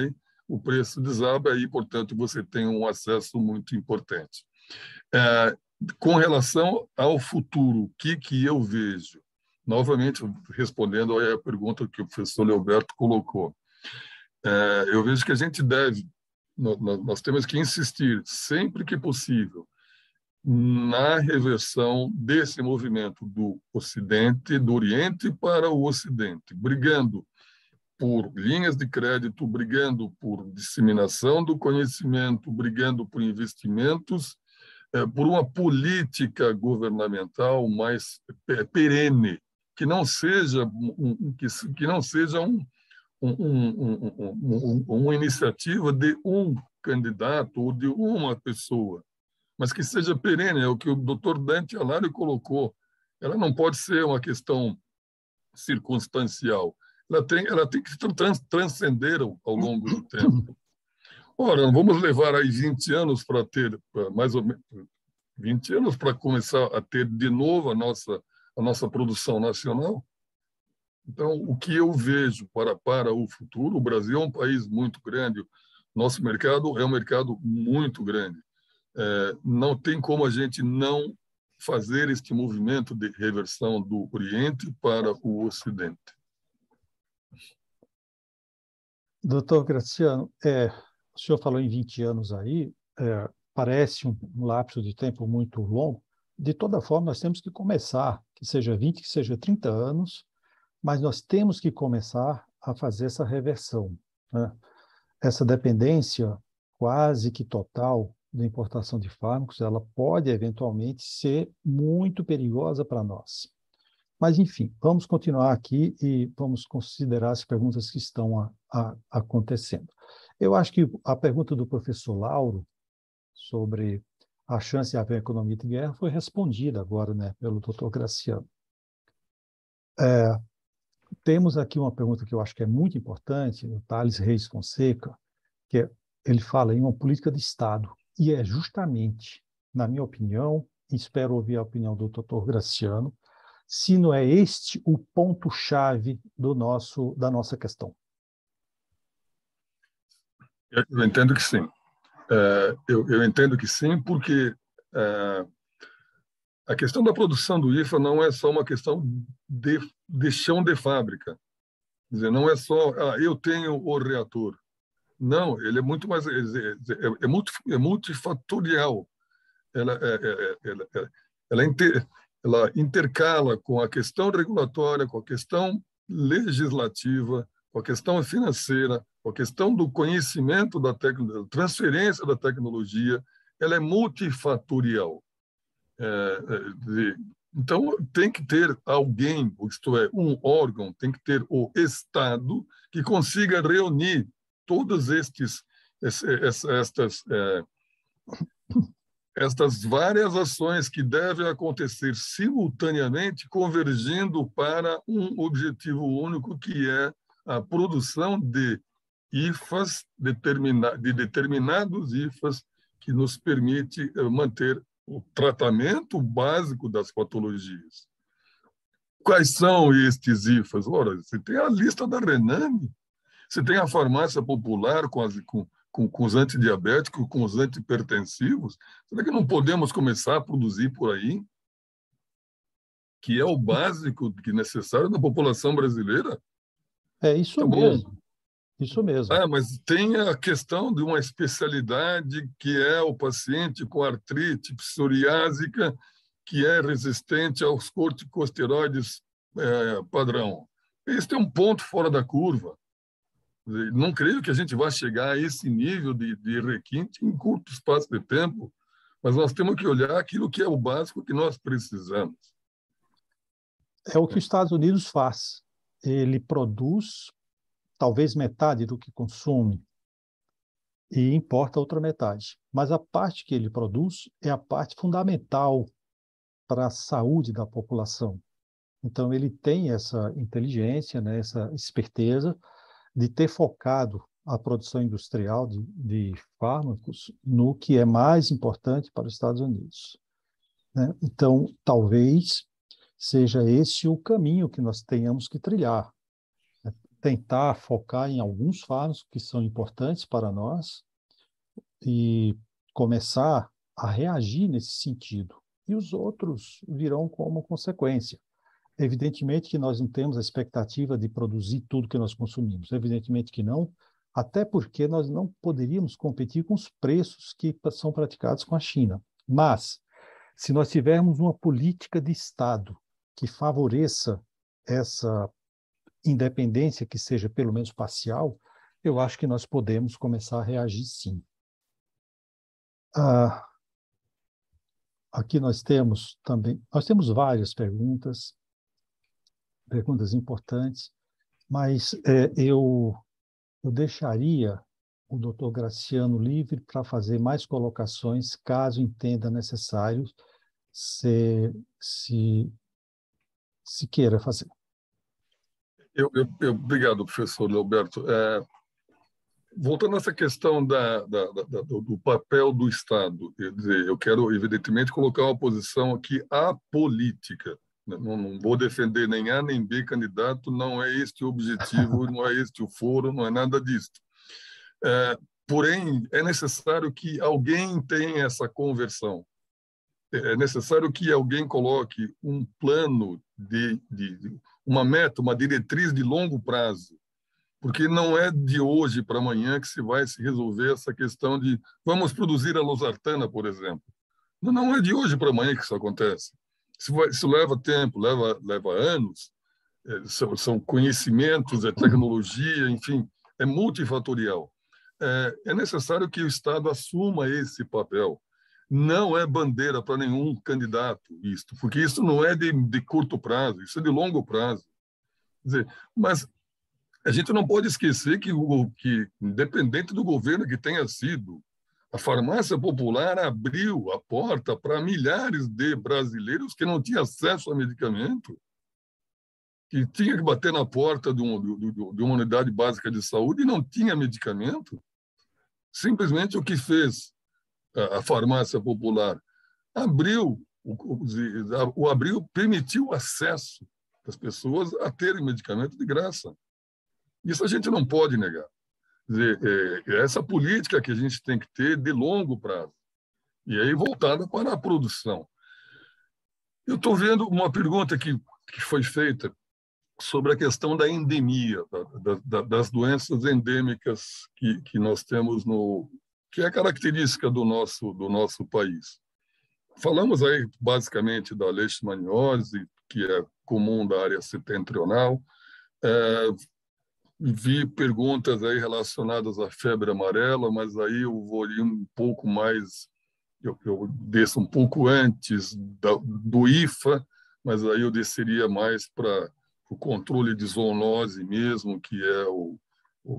o preço desaba e, portanto, você tem um acesso muito importante. É, com relação ao futuro, o que, que eu vejo? Novamente, respondendo à pergunta que o professor Leoberto colocou, é, eu vejo que a gente deve, nós, nós temos que insistir, sempre que possível, na reversão desse movimento do Ocidente, do Oriente para o Ocidente, brigando por linhas de crédito, brigando por disseminação do conhecimento, brigando por investimentos, é, por uma política governamental mais perene, que não seja um, que, que não seja um, um, um, um, uma iniciativa de um candidato ou de uma pessoa, mas que seja perene, é o que o doutor Dante Alari colocou. Ela não pode ser uma questão circunstancial. Ela tem, ela tem que se trans, transcender ao, ao longo do tempo. Ora, vamos levar aí vinte anos para ter, mais ou menos, vinte anos para começar a ter de novo a nossa, a nossa produção nacional? Então, o que eu vejo para, para o futuro, o Brasil é um país muito grande, nosso mercado é um mercado muito grande. É, não tem como a gente não fazer este movimento de reversão do Oriente para o Ocidente. Doutor Graciano, é, o senhor falou em vinte anos aí, é, parece um, um lapso de tempo muito longo. De toda forma, nós temos que começar, que seja vinte, que seja trinta anos, mas nós temos que começar a fazer essa reversão, né? Essa dependência quase que total da importação de fármacos, ela pode eventualmente ser muito perigosa para nós. Mas, enfim, vamos continuar aqui e vamos considerar as perguntas que estão a, a, acontecendo. Eu acho que a pergunta do professor Lauro sobre a chance de haver economia de guerra foi respondida agora, né, pelo doutor Graciano. É, temos aqui uma pergunta que eu acho que é muito importante, do Thales Reis Fonseca, que é, ele fala em uma política de Estado, e é justamente, na minha opinião, e espero ouvir a opinião do doutor Graciano, se não é este o ponto-chave do nosso, da nossa questão. Eu entendo que sim. É, eu, eu entendo que sim, porque é, a questão da produção do I F A não é só uma questão de, de chão de fábrica. Quer dizer, não é só, ah, eu tenho o reator. Não, ele é muito mais, é, é, é, multi, é multifatorial. Ela, é, é, ela, é, ela, inter, ela intercala com a questão regulatória, com a questão legislativa, com a questão financeira, com a questão do conhecimento da tecnologia, transferência da tecnologia. Ela é multifatorial. É, de, então, tem que ter alguém, isto é, um órgão, tem que ter o Estado que consiga reunir todas estes, estas, é, estas várias ações que devem acontecer simultaneamente, convergindo para um objetivo único, que é a produção de I F As, determina, de determinados I F As, que nos permite manter o tratamento básico das patologias. Quais são estes I F As? Ora, você tem a lista da Rename, você tem a farmácia popular com, as, com, com, com os antidiabéticos, com os antihipertensivos. Será que não podemos começar a produzir por aí? Que é o básico que é necessário na população brasileira? É isso Tá mesmo, bom. isso mesmo. Ah, mas tem a questão de uma especialidade que é o paciente com artrite psoriásica, que é resistente aos corticosteroides é, padrão. Esse é um ponto fora da curva. Não creio que a gente vá chegar a esse nível de, de requinte em curto espaço de tempo, mas nós temos que olhar aquilo que é o básico que nós precisamos. É o que os Estados Unidos faz. Ele produz talvez metade do que consome e importa a outra metade. Mas a parte que ele produz é a parte fundamental para a saúde da população. Então, ele tem essa inteligência, né, essa esperteza de ter focado a produção industrial de, de fármacos no que é mais importante para os Estados Unidos, né? Então, talvez seja esse o caminho que nós tenhamos que trilhar, né? tentar focar em alguns fármacos que são importantes para nós e começar a reagir nesse sentido. E os outros virão como consequência. Evidentemente que nós não temos a expectativa de produzir tudo que nós consumimos. Evidentemente que não, até porque nós não poderíamos competir com os preços que são praticados com a China. Mas, se nós tivermos uma política de Estado que favoreça essa independência, que seja pelo menos parcial, eu acho que nós podemos começar a reagir sim. Ah, aqui nós temos também, nós temos várias perguntas, perguntas importantes, mas é, eu, eu deixaria o doutor Graciano livre para fazer mais colocações, caso entenda necessário, se, se, se queira fazer. Eu, eu, eu, obrigado, professor Leoberto. É, voltando a essa questão da, da, da, do papel do Estado, quer dizer, eu quero, evidentemente, colocar uma posição aqui apolítica. Não, não vou defender nem A nem B candidato, não é este o objetivo, não é este o foro, não é nada disso. É, porém, é necessário que alguém tenha essa conversão. É necessário que alguém coloque um plano de, de uma meta, uma diretriz de longo prazo, porque não é de hoje para amanhã que se vai se resolver essa questão de vamos produzir a losartana, por exemplo. Não, não é de hoje para amanhã que isso acontece. Isso, vai, isso leva tempo, leva, leva anos, é, são, são conhecimentos, é tecnologia, enfim, é multifatorial. É, é necessário que o Estado assuma esse papel. Não é bandeira para nenhum candidato isto, porque isso não é de, de curto prazo, isso é de longo prazo. Quer dizer, mas a gente não pode esquecer que, o, que, independente do governo que tenha sido, a farmácia popular abriu a porta para milhares de brasileiros que não tinham acesso a medicamento, que tinha que bater na porta de, um, de, de uma unidade básica de saúde e não tinha medicamento. Simplesmente o que fez a, a farmácia popular abriu, o, o abriu permitiu o acesso das pessoas a terem medicamento de graça. Isso a gente não pode negar. Quer dizer, é, é essa política que a gente tem que ter de longo prazo, e aí voltada para a produção. Eu estou vendo uma pergunta que, que foi feita sobre a questão da endemia, da, da, das doenças endêmicas que, que nós temos no que é característica do nosso do nosso país. Falamos aí basicamente da leishmaniose, que é comum da área setentrional. É, vi perguntas aí relacionadas à febre amarela, mas aí eu vou ir um pouco mais, eu, eu desço um pouco antes da, do I F A, mas aí eu desceria mais para o controle de zoonose mesmo, que é o, o,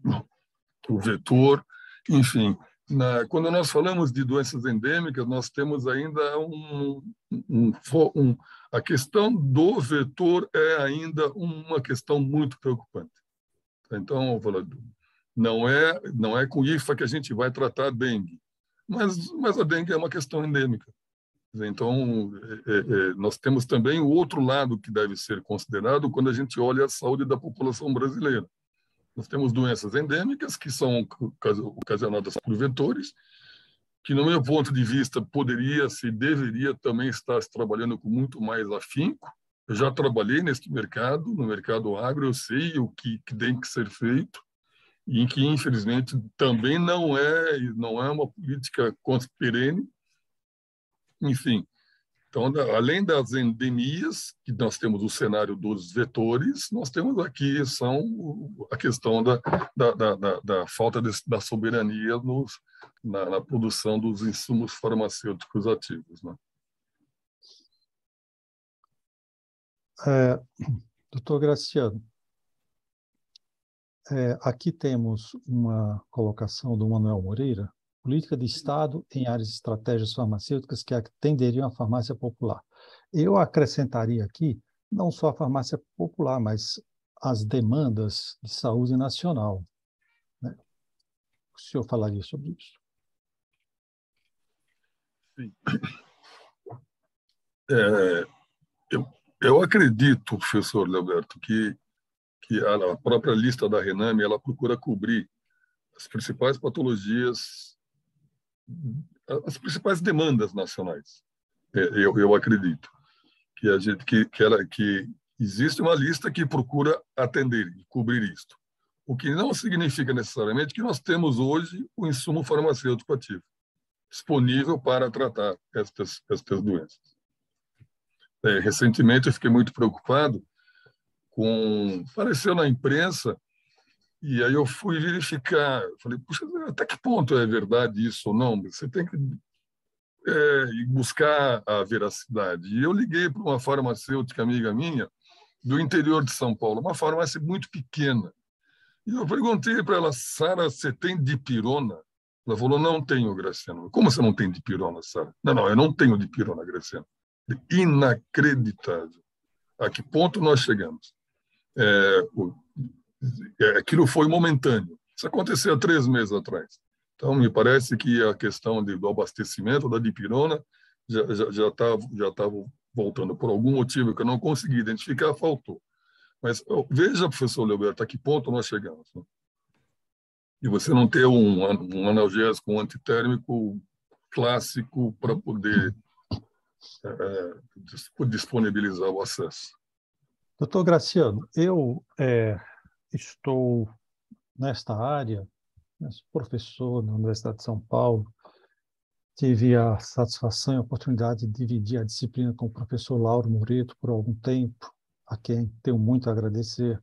o vetor. Enfim, na, quando nós falamos de doenças endêmicas, nós temos ainda um, um, um, a questão do vetor é ainda uma questão muito preocupante. Então, não é, não é com I F A que a gente vai tratar a dengue, mas, mas a dengue é uma questão endêmica. Então, é, é, nós temos também o outro lado que deve ser considerado quando a gente olha a saúde da população brasileira. Nós temos doenças endêmicas, que são ocasionadas por vetores, que, no meu ponto de vista, poderia se deveria também estar se trabalhando com muito mais afinco. Eu já trabalhei nesse mercado, no mercado agro, eu sei o que, que tem que ser feito, e em que, infelizmente, também não é, não é uma política perene. Enfim, então, além das endemias, que nós temos o cenário dos vetores, nós temos aqui são a questão da, da, da, da, da falta de, da soberania nos, na, na produção dos insumos farmacêuticos ativos, né? É, doutor Graciano, é, aqui temos uma colocação do Manuel Moreira, política de Estado em áreas de estratégias farmacêuticas que atenderiam à farmácia popular. Eu acrescentaria aqui não só a farmácia popular, mas as demandas de saúde nacional, né? O senhor falaria sobre isso? Sim. É, eu, eu acredito, professor Leoberto, que, que a própria lista da Rename ela procura cobrir as principais patologias, as principais demandas nacionais. Eu, eu acredito que a gente que que, ela, que existe uma lista que procura atender e cobrir isto, o que não significa necessariamente que nós temos hoje o insumo farmacêutico ativo disponível para tratar estas estas doenças. É, recentemente eu fiquei muito preocupado com apareceu na imprensa. E aí eu fui verificar, falei, puxa, até que ponto é verdade isso ou não? Você tem que é, buscar a veracidade. E eu liguei para uma farmacêutica amiga minha, do interior de São Paulo, uma farmácia muito pequena. E eu perguntei para ela, Sara, você tem dipirona? Ela falou, não tenho, Graciano. Como você não tem dipirona, Sara? Não, não, eu não tenho dipirona, Graciano. Inacreditável. A que ponto nós chegamos? É, o, aquilo foi momentâneo. Isso aconteceu há três meses atrás. Então, me parece que a questão de, do abastecimento da dipirona já já já estava já estava voltando por algum motivo que eu não consegui identificar, faltou. Mas veja, professor Leoberto, a que ponto nós chegamos. Né? E você não ter um, um analgésico, um antitérmico clássico para poder é, disponibilizar o acesso. Doutor Graciano, eu é, estou nesta área, sou professor na Universidade de São Paulo, tive a satisfação e a oportunidade de dividir a disciplina com o professor Lauro Moreto por algum tempo, a quem tenho muito a agradecer.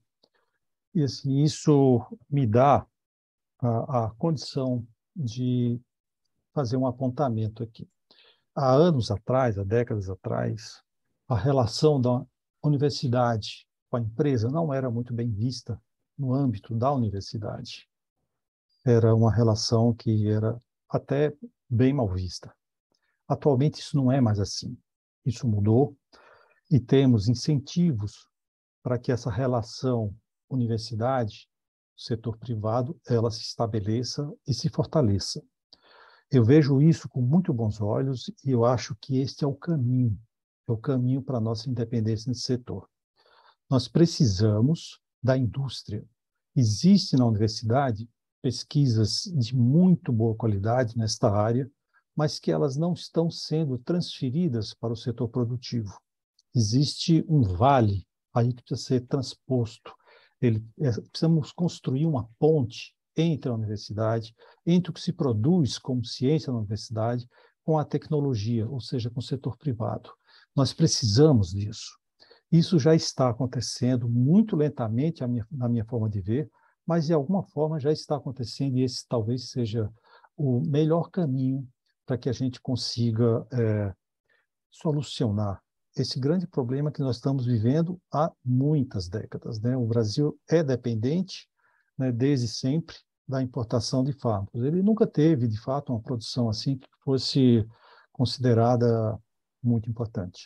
E assim, isso me dá a, a condição de fazer um apontamento aqui. Há anos atrás, há décadas atrás, a relação da universidade com a empresa não era muito bem vista no âmbito da universidade. Era uma relação que era até bem mal vista. Atualmente isso não é mais assim. Isso mudou e temos incentivos para que essa relação universidade, setor privado, ela se estabeleça e se fortaleça. Eu vejo isso com muito bons olhos e eu acho que este é o caminho, é o caminho para a nossa independência nesse setor. Nós precisamos da indústria. Existe na universidade pesquisas de muito boa qualidade nesta área, mas que elas não estão sendo transferidas para o setor produtivo. Existe um vale aí que precisa ser transposto. Ele, é, precisamos construir uma ponte entre a universidade, entre o que se produz como ciência na universidade, com a tecnologia, ou seja, com o setor privado. Nós precisamos disso. Isso já está acontecendo muito lentamente, a minha, na minha forma de ver, mas de alguma forma já está acontecendo e esse talvez seja o melhor caminho para que a gente consiga é, solucionar esse grande problema que nós estamos vivendo há muitas décadas. Né? O Brasil é dependente, né, desde sempre, da importação de fármacos. Ele nunca teve, de fato, uma produção assim que fosse considerada muito importante.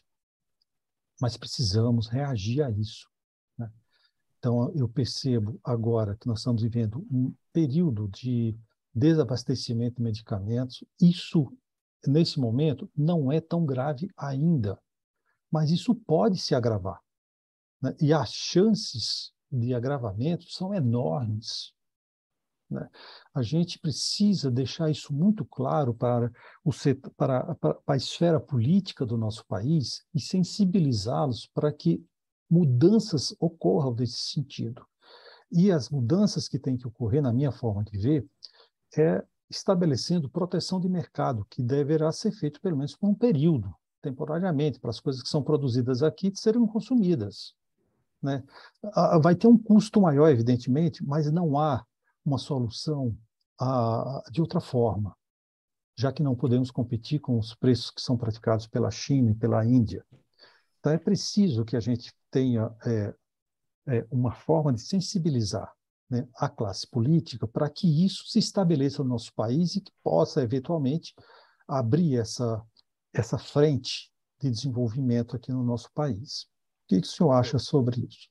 Mas precisamos reagir a isso. Né? Então, eu percebo agora que nós estamos vivendo um período de desabastecimento de medicamentos. Isso, nesse momento, não é tão grave ainda, mas isso pode se agravar. Né? E as chances de agravamento são enormes. Né? A gente precisa deixar isso muito claro para, o setor, para, para, para a esfera política do nosso país e sensibilizá-los para que mudanças ocorram nesse sentido. E as mudanças que têm que ocorrer, na minha forma de ver, é estabelecendo proteção de mercado, que deverá ser feito pelo menos por um período, temporariamente, para as coisas que são produzidas aqui serem consumidas. Né? Vai ter um custo maior, evidentemente, mas não há uma solução ah, de outra forma, já que não podemos competir com os preços que são praticados pela China e pela Índia. Então, é preciso que a gente tenha é, é, uma forma de sensibilizar, né, a classe política para que isso se estabeleça no nosso país e que possa, eventualmente, abrir essa, essa frente de desenvolvimento aqui no nosso país. O que o senhor acha sobre isso?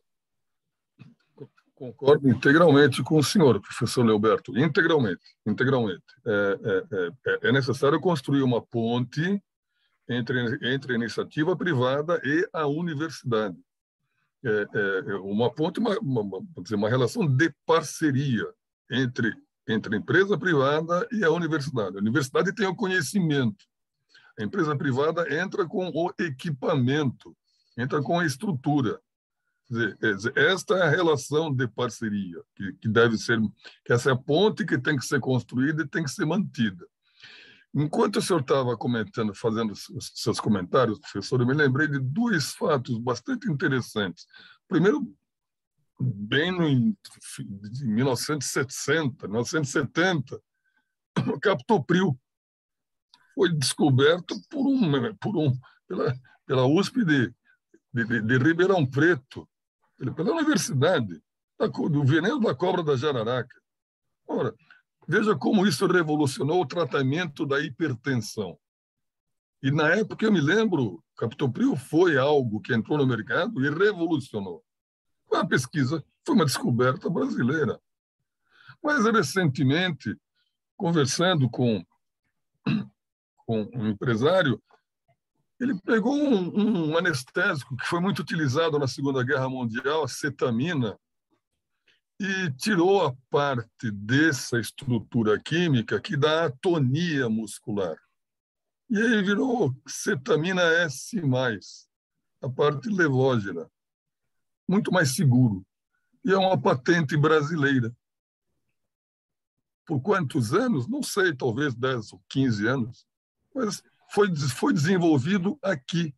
Concordo integralmente com o senhor, professor Leoberto, integralmente, integralmente. É, é, é, é necessário construir uma ponte entre, entre a iniciativa privada e a universidade. é, é uma ponte, uma, uma, uma, dizer, uma relação de parceria entre, entre a empresa privada e a universidade. A universidade tem o conhecimento, a empresa privada entra com o equipamento, entra com a estrutura. Quer dizer, esta é a relação de parceria que, que deve ser, que essa é a ponte que tem que ser construída e tem que ser mantida. Enquanto o senhor estava comentando, fazendo os seus comentários, professor, eu me lembrei de dois fatos bastante interessantes. Primeiro, bem no, em mil novecentos e sessenta, mil novecentos e setenta, o Captopril foi descoberto por um, por um, pela, pela U S P de, de, de Ribeirão Preto, pela universidade, do veneno da cobra da jararaca. Ora, veja como isso revolucionou o tratamento da hipertensão. E, na época, eu me lembro, Captopril foi algo que entrou no mercado e revolucionou. Foi uma pesquisa, foi uma descoberta brasileira. Mas, recentemente, conversando com, com um empresário, ele pegou um, um anestésico que foi muito utilizado na Segunda Guerra Mundial, a cetamina, e tirou a parte dessa estrutura química que dá atonia muscular. E aí virou cetamina S mais, a parte levógena, muito mais seguro. E é uma patente brasileira. Por quantos anos? Não sei, talvez dez ou quinze anos, mas foi, foi desenvolvido aqui,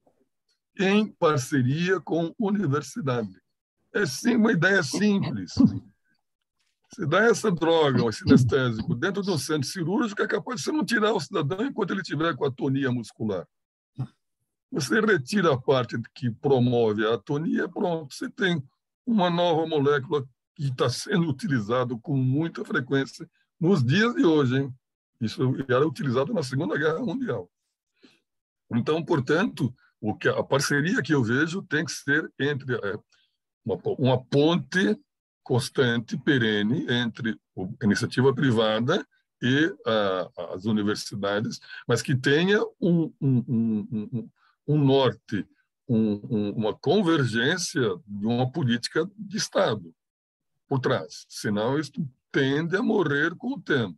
em parceria com universidade. É sim uma ideia simples. Você dá essa droga, esse anestésico, dentro de um centro cirúrgico, é capaz de você não tirar o cidadão enquanto ele estiver com atonia muscular. Você retira a parte que promove a atonia, pronto, você tem uma nova molécula que está sendo utilizada com muita frequência nos dias de hoje, hein? Isso era utilizado na Segunda Guerra Mundial. Então, portanto, o que a parceria que eu vejo tem que ser entre uma, uma ponte constante, perene, entre a iniciativa privada e a, as universidades, mas que tenha um, um, um, um, um norte, um, um, uma convergência de uma política de Estado por trás. Senão, isso tende a morrer com o tempo.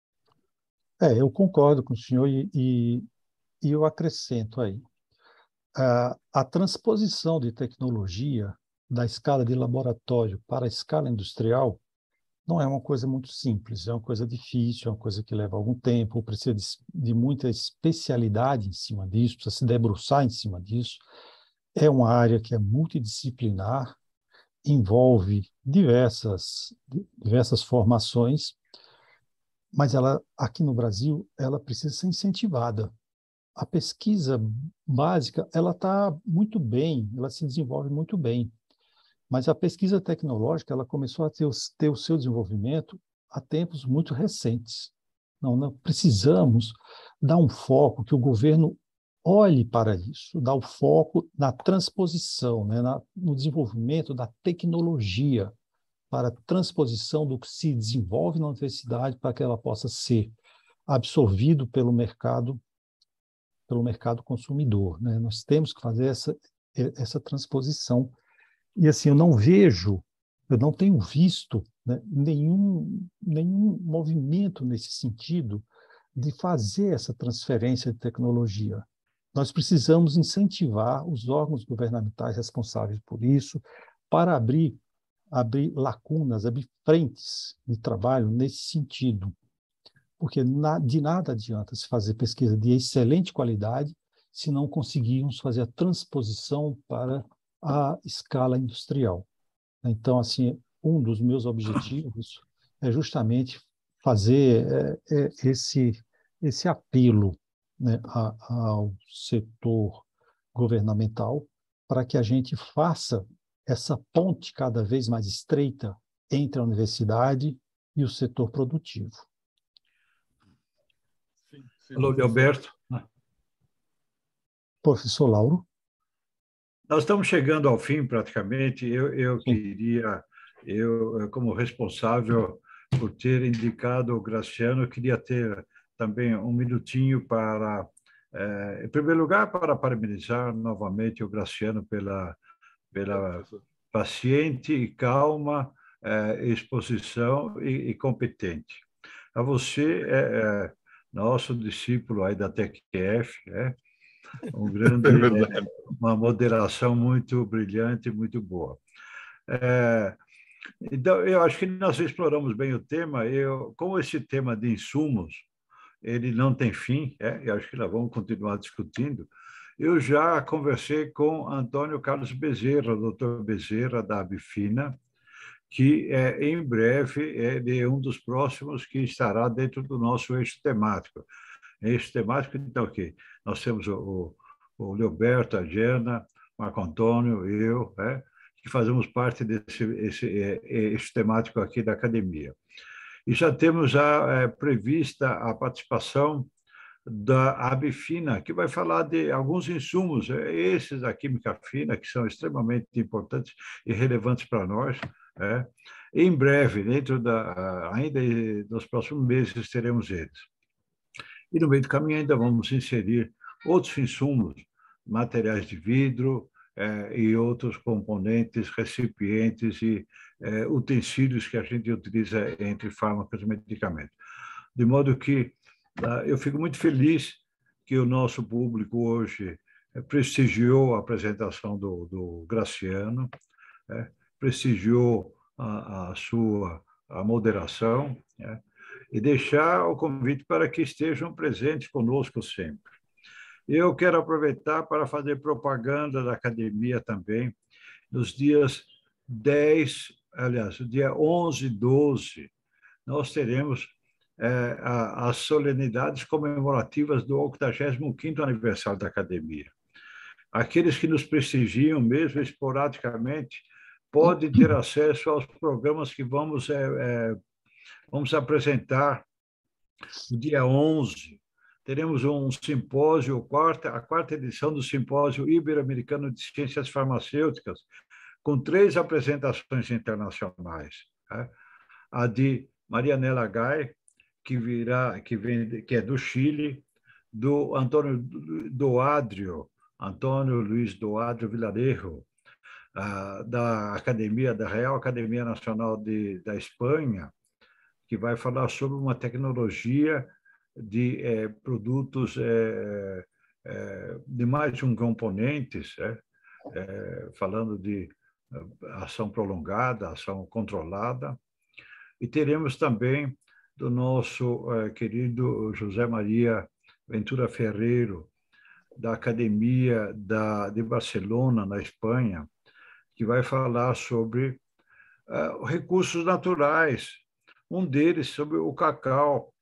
É, eu concordo com o senhor e, e, e eu acrescento aí. A, a transposição de tecnologia da escala de laboratório para a escala industrial não é uma coisa muito simples, é uma coisa difícil, é uma coisa que leva algum tempo, precisa de, de muita especialidade em cima disso, precisa se debruçar em cima disso. É uma área que é multidisciplinar, envolve diversas, diversas formações, mas ela, aqui no Brasil, ela precisa ser incentivada. A pesquisa básica, ela está muito bem, ela se desenvolve muito bem, mas a pesquisa tecnológica, ela começou a ter, os, ter o seu desenvolvimento há tempos muito recentes. Não, não precisamos dar um foco, que o governo olhe para isso, dar o foco na transposição, né, na, no desenvolvimento da tecnologia para a transposição do que se desenvolve na universidade para que ela possa ser absorvido pelo mercado, pelo mercado consumidor, né? Nós temos que fazer essa, essa transposição. E assim, eu não vejo, eu não tenho visto, né, nenhum, nenhum movimento nesse sentido de fazer essa transferência de tecnologia. Nós precisamos incentivar os órgãos governamentais responsáveis por isso para abrir, abrir lacunas, abrir frentes de trabalho nesse sentido. Porque na, de nada adianta se fazer pesquisa de excelente qualidade se não conseguirmos fazer a transposição para a escala industrial. Então, assim, um dos meus objetivos é justamente fazer é, é, esse, esse apelo, né, a, ao setor governamental para que a gente faça essa ponte cada vez mais estreita entre a universidade e o setor produtivo. Sim, sim, Alô, Alberto. Professor Lauro. Nós estamos chegando ao fim, praticamente. Eu, eu queria, eu como responsável por ter indicado o Graciano, eu queria ter também um minutinho para, eh, em primeiro lugar, para parabenizar novamente o Graciano pela, pela paciente, calma, é, exposição e, e competente. A você, é, é, nosso discípulo aí da T Q F, é, um grande, é é, uma moderação muito brilhante, muito boa. É, então, eu acho que nós exploramos bem o tema. Eu, como esse tema de insumos, ele não tem fim, é, eu acho que nós vamos continuar discutindo. Eu já conversei com Antônio Carlos Bezerra, doutor Bezerra, da Abifina, que é, em breve ele é um dos próximos que estará dentro do nosso eixo temático. Eixo temático, então, aqui nós temos o, o Leoberto, a Diana, Marco Antônio, eu, é, que fazemos parte desse esse, eixo temático aqui da academia. E já temos já é, prevista a participação da Abifina, que vai falar de alguns insumos, esses da química fina, que são extremamente importantes e relevantes para nós. É. Em breve, dentro da, ainda nos próximos meses, teremos eles. E no meio do caminho ainda vamos inserir outros insumos, materiais de vidro é, e outros componentes, recipientes e é, utensílios que a gente utiliza entre fármacos e medicamentos. De modo que eu fico muito feliz que o nosso público hoje prestigiou a apresentação do, do Graciano, é, prestigiou a, a sua a moderação, é, e deixar o convite para que estejam presentes conosco sempre. Eu quero aproveitar para fazer propaganda da academia também, nos dias dez, aliás, dia onze e doze, nós teremos É, as solenidades comemorativas do octagésimo quinto aniversário da academia. Aqueles que nos prestigiam, mesmo esporadicamente, podem ter acesso aos programas que vamos, é, é, vamos apresentar no dia onze. Teremos um simpósio, a quarta, a quarta edição do Simpósio Ibero-Americano de Ciências Farmacêuticas, com três apresentações internacionais. Né? A de Marianela Gai, que virá, que vem, que é do Chile, do Antônio Doadrio, Antônio Luiz Doadrio Vilarejo, da Academia, da Real Academia Nacional de, da Espanha, que vai falar sobre uma tecnologia de é, produtos é, é, de mais de um componentes, é, é, falando de ação prolongada, ação controlada. E teremos também do nosso eh, querido José Maria Ventura Ferreiro, da Academia da, de Barcelona, na Espanha, que vai falar sobre uh, recursos naturais, um deles sobre o cacau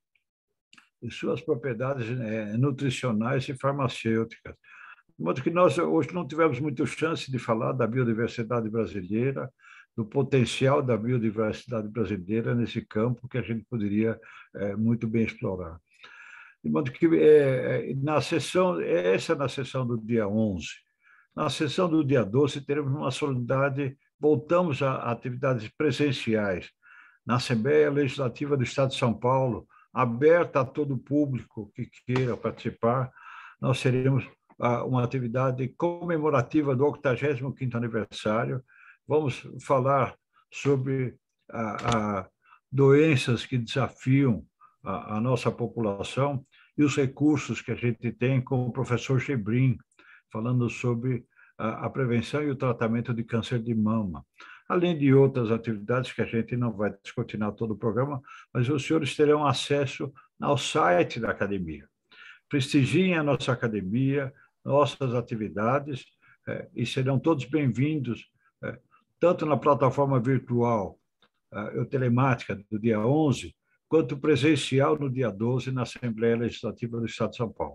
e suas propriedades eh, nutricionais e farmacêuticas. De modo que nós hoje não tivemos muita chance de falar da biodiversidade brasileira, do potencial da biodiversidade brasileira nesse campo que a gente poderia é, muito bem explorar. De modo que é, na sessão, essa é na sessão do dia onze. Na sessão do dia doze, teremos uma solenidade, voltamos a atividades presenciais na Assembleia Legislativa do Estado de São Paulo, aberta a todo o público que queira participar. Nós teremos uma atividade comemorativa do octagésimo quinto aniversário. Vamos falar sobre a, a doenças que desafiam a, a nossa população e os recursos que a gente tem com o professor Gebrim, falando sobre a, a prevenção e o tratamento de câncer de mama, além de outras atividades que a gente não vai descortinar todo o programa, mas os senhores terão acesso ao site da academia. Prestigiem a nossa academia, nossas atividades, é, e serão todos bem-vindos, é, tanto na plataforma virtual, a telemática do dia onze, quanto presencial no dia doze, na Assembleia Legislativa do Estado de São Paulo.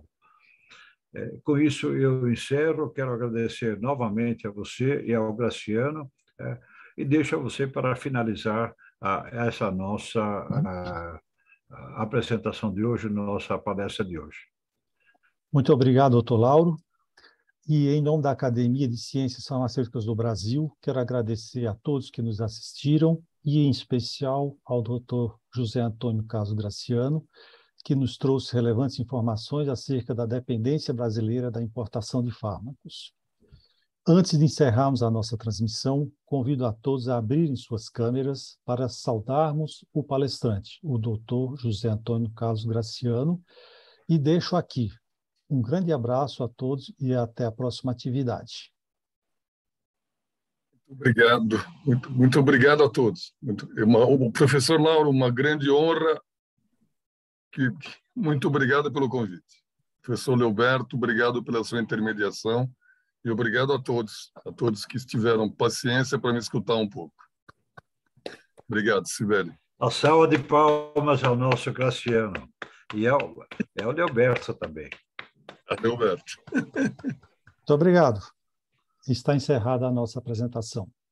É, com isso, eu encerro, quero agradecer novamente a você e ao Graciano, é, e deixo a você para finalizar a, essa nossa a, a apresentação de hoje, nossa palestra de hoje. Muito obrigado, doutor Lauro. E, em nome da Academia de Ciências Farmacêuticas do Brasil, quero agradecer a todos que nos assistiram e, em especial, ao doutor José Antônio Carlos Graciano, que nos trouxe relevantes informações acerca da dependência brasileira da importação de fármacos. Antes de encerrarmos a nossa transmissão, convido a todos a abrirem suas câmeras para saudarmos o palestrante, o doutor José Antônio Carlos Graciano, e deixo aqui um grande abraço a todos e até a próxima atividade. Obrigado, muito, muito obrigado a todos. Muito, uma, o professor Lauro, uma grande honra. Que, muito obrigado pelo convite. Professor Leoberto, obrigado pela sua intermediação e obrigado a todos, a todos que tiveram paciência para me escutar um pouco. Obrigado, Sibeli. A salva de palmas ao nosso Graciano e ao, ao Leoberto também. A Leoberto. Muito obrigado. Está encerrada a nossa apresentação.